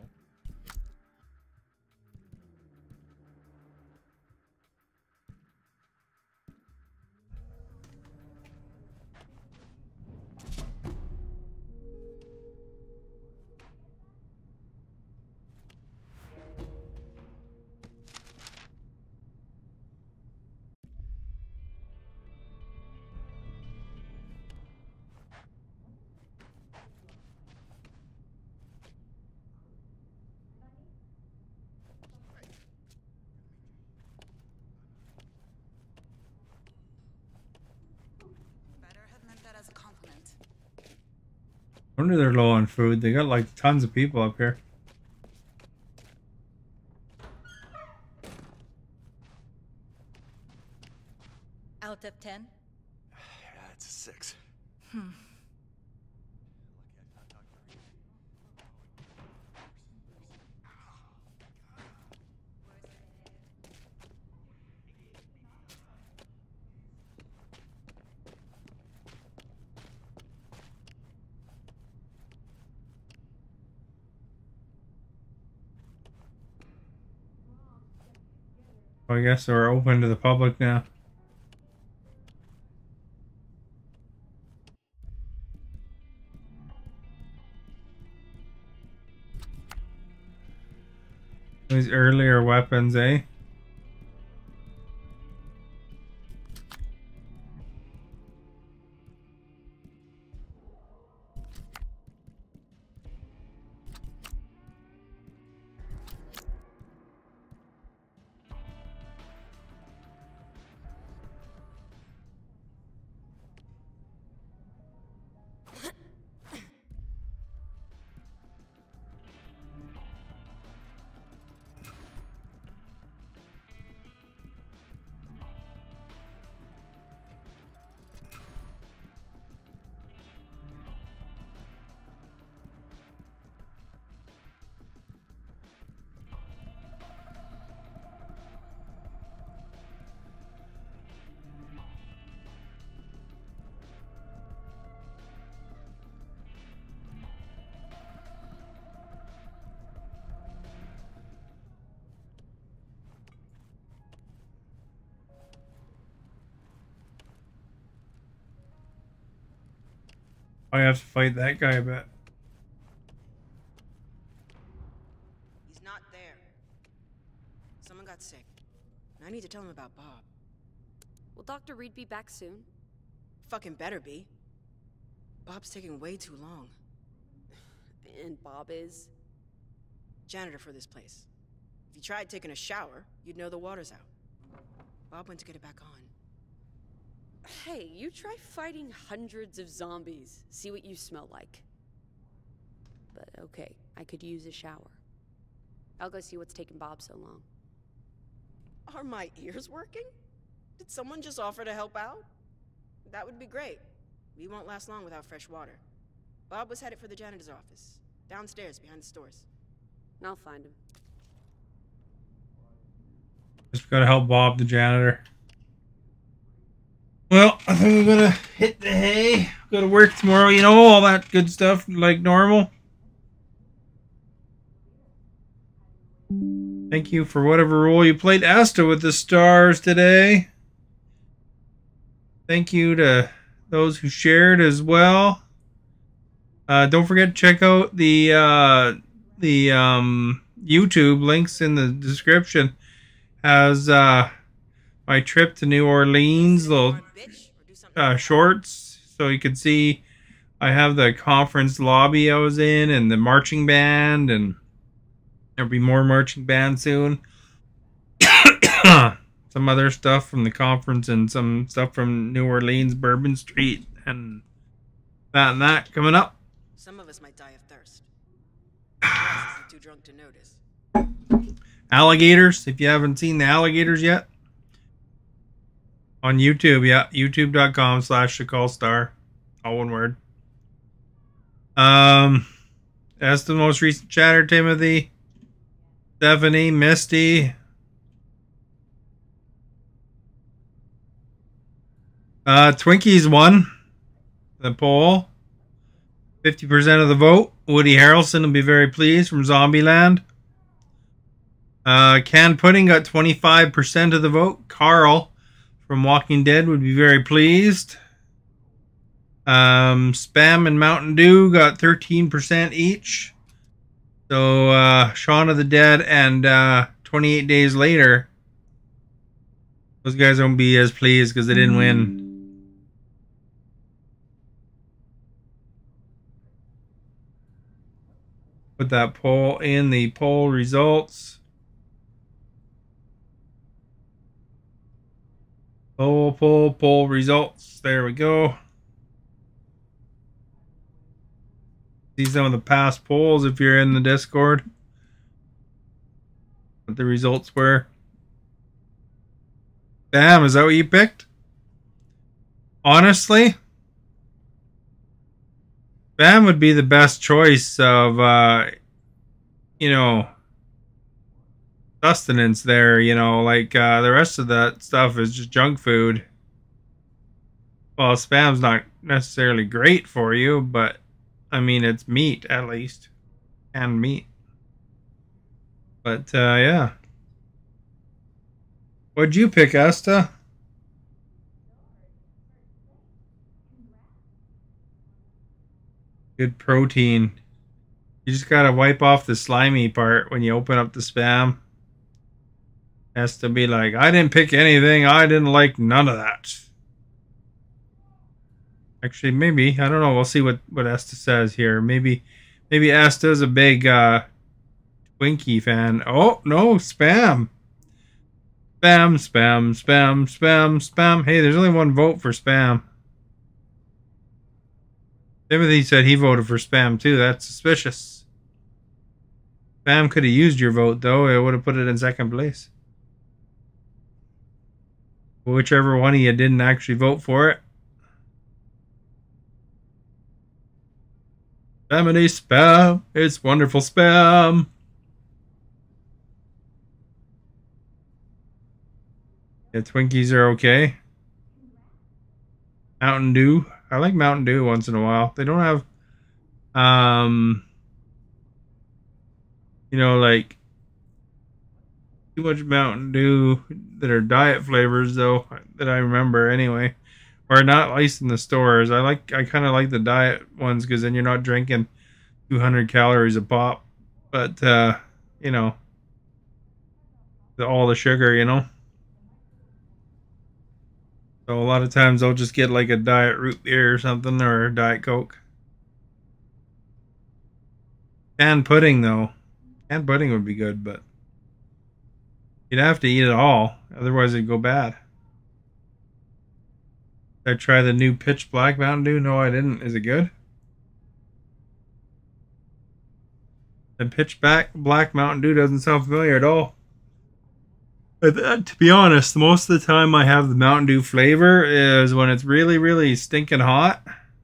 I wonder they're low on food. They got like tons of people up here. Out of 10? Yeah, it's a 6. I guess we're open to the public now. These earlier weapons, eh? I have to fight that guy a bit. He's not there. Someone got sick. I need to tell him about Bob. Will Dr. Reed be back soon? Fucking better be. Bob's taking way too long. And Bob is? Janitor for this place. If you tried taking a shower, you'd know the water's out. Bob went to get it back on. Hey, you try fighting hundreds of zombies. See what you smell like. But okay, I could use a shower. I'll go see what's taking Bob so long. Are my ears working? Did someone just offer to help out? That would be great. We won't last long without fresh water. Bob was headed for the janitor's office, downstairs behind the stores. I'll find him. Just gotta help Bob, the janitor. Well, I think we're gonna hit the hay. Go to work tomorrow, you know, all that good stuff like normal. Thank you for whatever role you played Asta with the stars today. Thank you to those who shared as well. Don't forget to check out the YouTube links in the description. Has my trip to New Orleans, little shorts, so you can see I have the conference lobby I was in and the marching band, and there'll be more marching band soon. Some other stuff from the conference and some stuff from New Orleans, Bourbon Street, and that coming up. Some of us might die of thirst. The rest isn't too drunk to notice. Alligators, if you haven't seen the alligators yet. On YouTube, yeah. YouTube.com/ShakalStar. All one word. That's the most recent chatter, Timothy. Stephanie, Misty. Twinkies won the poll. 50% of the vote. Woody Harrelson will be very pleased from Zombieland. Canned Pudding got 25% of the vote. Carl from Walking Dead would be very pleased. Spam and Mountain Dew got 13% each. So Shaun of the Dead and 28 Days Later, those guys won't be as pleased because they didn't win. Put that poll in the poll results. Poll results. There we go. See some of the past polls if you're in the Discord. What the results were. Bam, is that what you picked? Honestly, Bam would be the best choice of, you know, sustenance there, you know, like the rest of that stuff is just junk food. Well, Spam's not necessarily great for you, but I mean, it's meat at least. And meat. But yeah. What'd you pick, Asta? Good protein. You just gotta wipe off the slimy part when you open up the Spam. Has to be like, I didn't pick anything. I didn't like none of that. Actually, maybe. I don't know. We'll see what Asta says here. Maybe Asta's a big Twinkie fan. Oh, no. Spam. Spam, spam, spam, spam, spam. Hey, there's only one vote for Spam. Timothy said he voted for Spam, too. That's suspicious. Spam could have used your vote, though. It would have put it in second place. Whichever one of you didn't actually vote for it. Spamity Spam. It's wonderful Spam. Yeah, Twinkies are okay. Mountain Dew. I like Mountain Dew once in a while. They don't have, you know, like too much Mountain Dew that are diet flavors, though, that I remember anyway. Or not, at least in the stores. I kind of like the diet ones because then you're not drinking 200 calories a pop. But, you know, all the sugar, you know. So a lot of times I'll just get like a diet root beer or something, or a Diet Coke. Canned pudding, though. Canned pudding would be good, but You'd have to eat it all, otherwise it'd go bad. Did I try the new Pitch Black Mountain Dew? No, I didn't. Is it good? The Pitch Black Mountain Dew doesn't sound familiar at all. To be honest, most of the time I have the Mountain Dew flavor is when it's really, really stinking hot.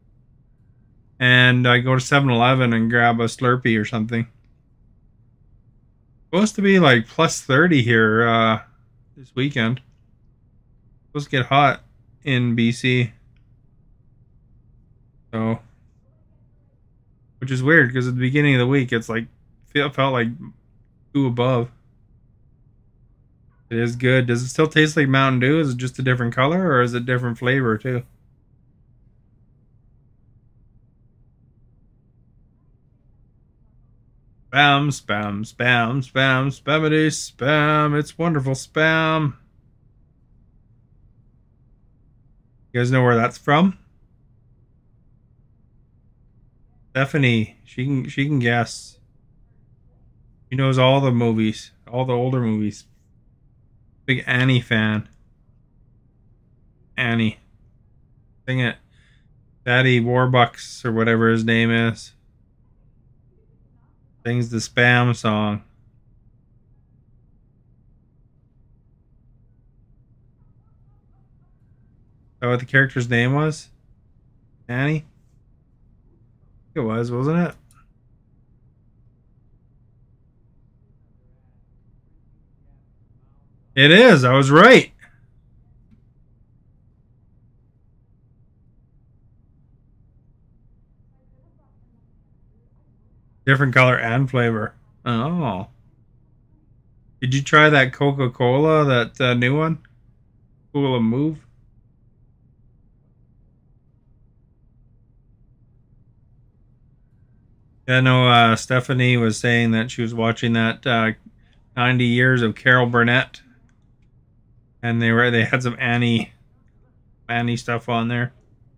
And I go to 7-Eleven and grab a Slurpee or something. Supposed to be like plus 30 here this weekend. Supposed to get hot in BC. So, which is weird because at the beginning of the week it's like felt like 2 above. It is good. Does it still taste like Mountain Dew? Is it just a different color or is it different flavor too? Spam, spam, spam, spam, spamity, spam. It's wonderful spam. You guys know where that's from? Stephanie, she can guess. She knows all the movies, all the older movies. Big Annie fan. Annie. Sing it. Daddy Warbucks or whatever his name is. Sings the Spam song. Is that what the character's name was? Annie? It was, wasn't it? It is. I was right. Different color and flavor. Oh. Did you try that Coca-Cola, that new one? Cola Move? Yeah, no, Stephanie was saying that she was watching that 90 Years of Carol Burnett. And they had some Annie stuff on there.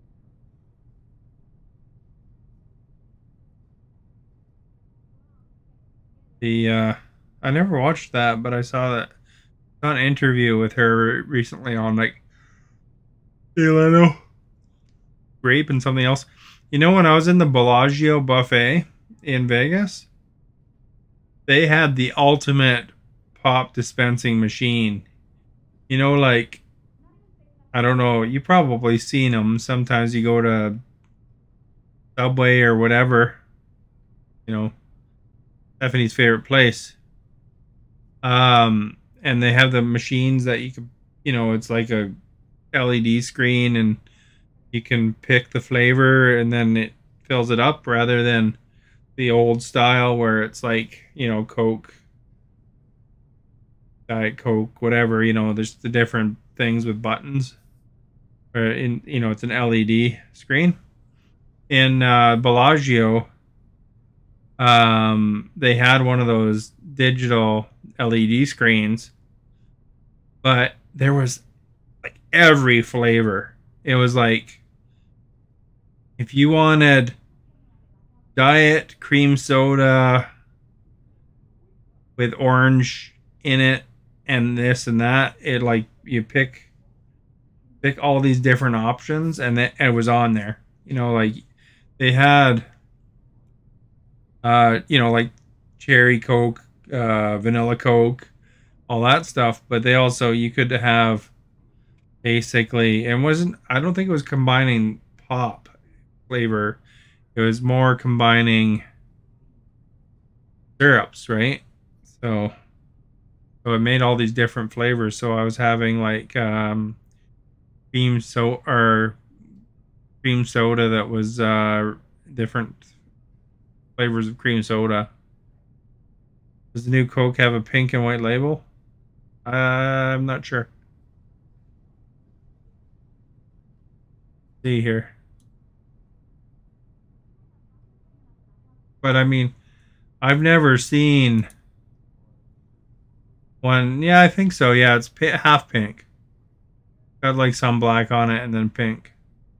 I never watched that, but I saw an interview with her recently on like Jay Leno, Grape, and something else. You know, when I was in the Bellagio buffet in Vegas, they had the ultimate pop dispensing machine. You know, like, I don't know, you probably seen them. Sometimes you go to Subway or whatever, you know, Stephanie's favorite place. And they have the machines that you can, you know, it's like a LED screen and you can pick the flavor and then it fills it up rather than the old style where it's like, you know, Coke, Diet Coke, whatever, you know, there's the different things with buttons. Or in, you know, it's an LED screen. In Bellagio, they had one of those digital LED screens, but there was like every flavor. It was like, if you wanted diet cream soda with orange in it and this and that, it like you pick all these different options and it was on there. You know, like they had you know, like cherry Coke, vanilla Coke, all that stuff, but they also, you could have basically, and wasn't, I don't think it was combining pop flavor, it was more combining syrups, right? So it made all these different flavors. So I was having like cream soda that was different flavors of cream soda. Does the new Coke have a pink and white label? I'm not sure. See here. But I mean, I've never seen one. Yeah, I think so. Yeah, it's half pink. Got like some black on it and then pink.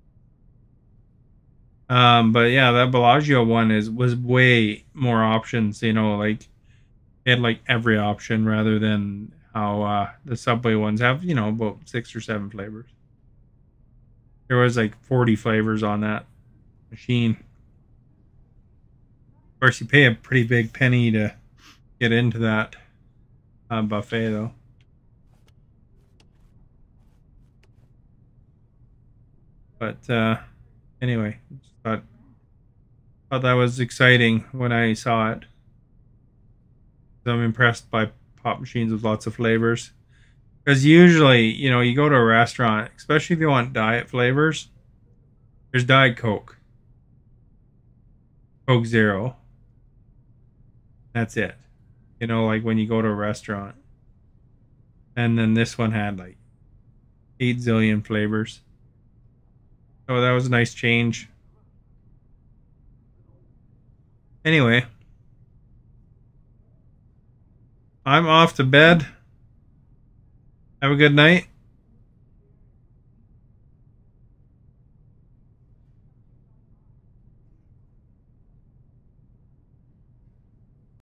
But yeah, that Bellagio one was way more options, you know, like it had like every option rather than how the Subway ones have, you know, about 6 or 7 flavors. There was like 40 flavors on that machine. Of course, you pay a pretty big penny to get into that buffet, though. But anyway, thought that was exciting when I saw it. I'm impressed by pop machines with lots of flavors. Because usually, you know, you go to a restaurant, especially if you want diet flavors, there's Diet Coke. Coke Zero. That's it. You know, like when you go to a restaurant. And then this one had like 8 zillion flavors. So that was a nice change. Anyway. I'm off to bed. Have a good night.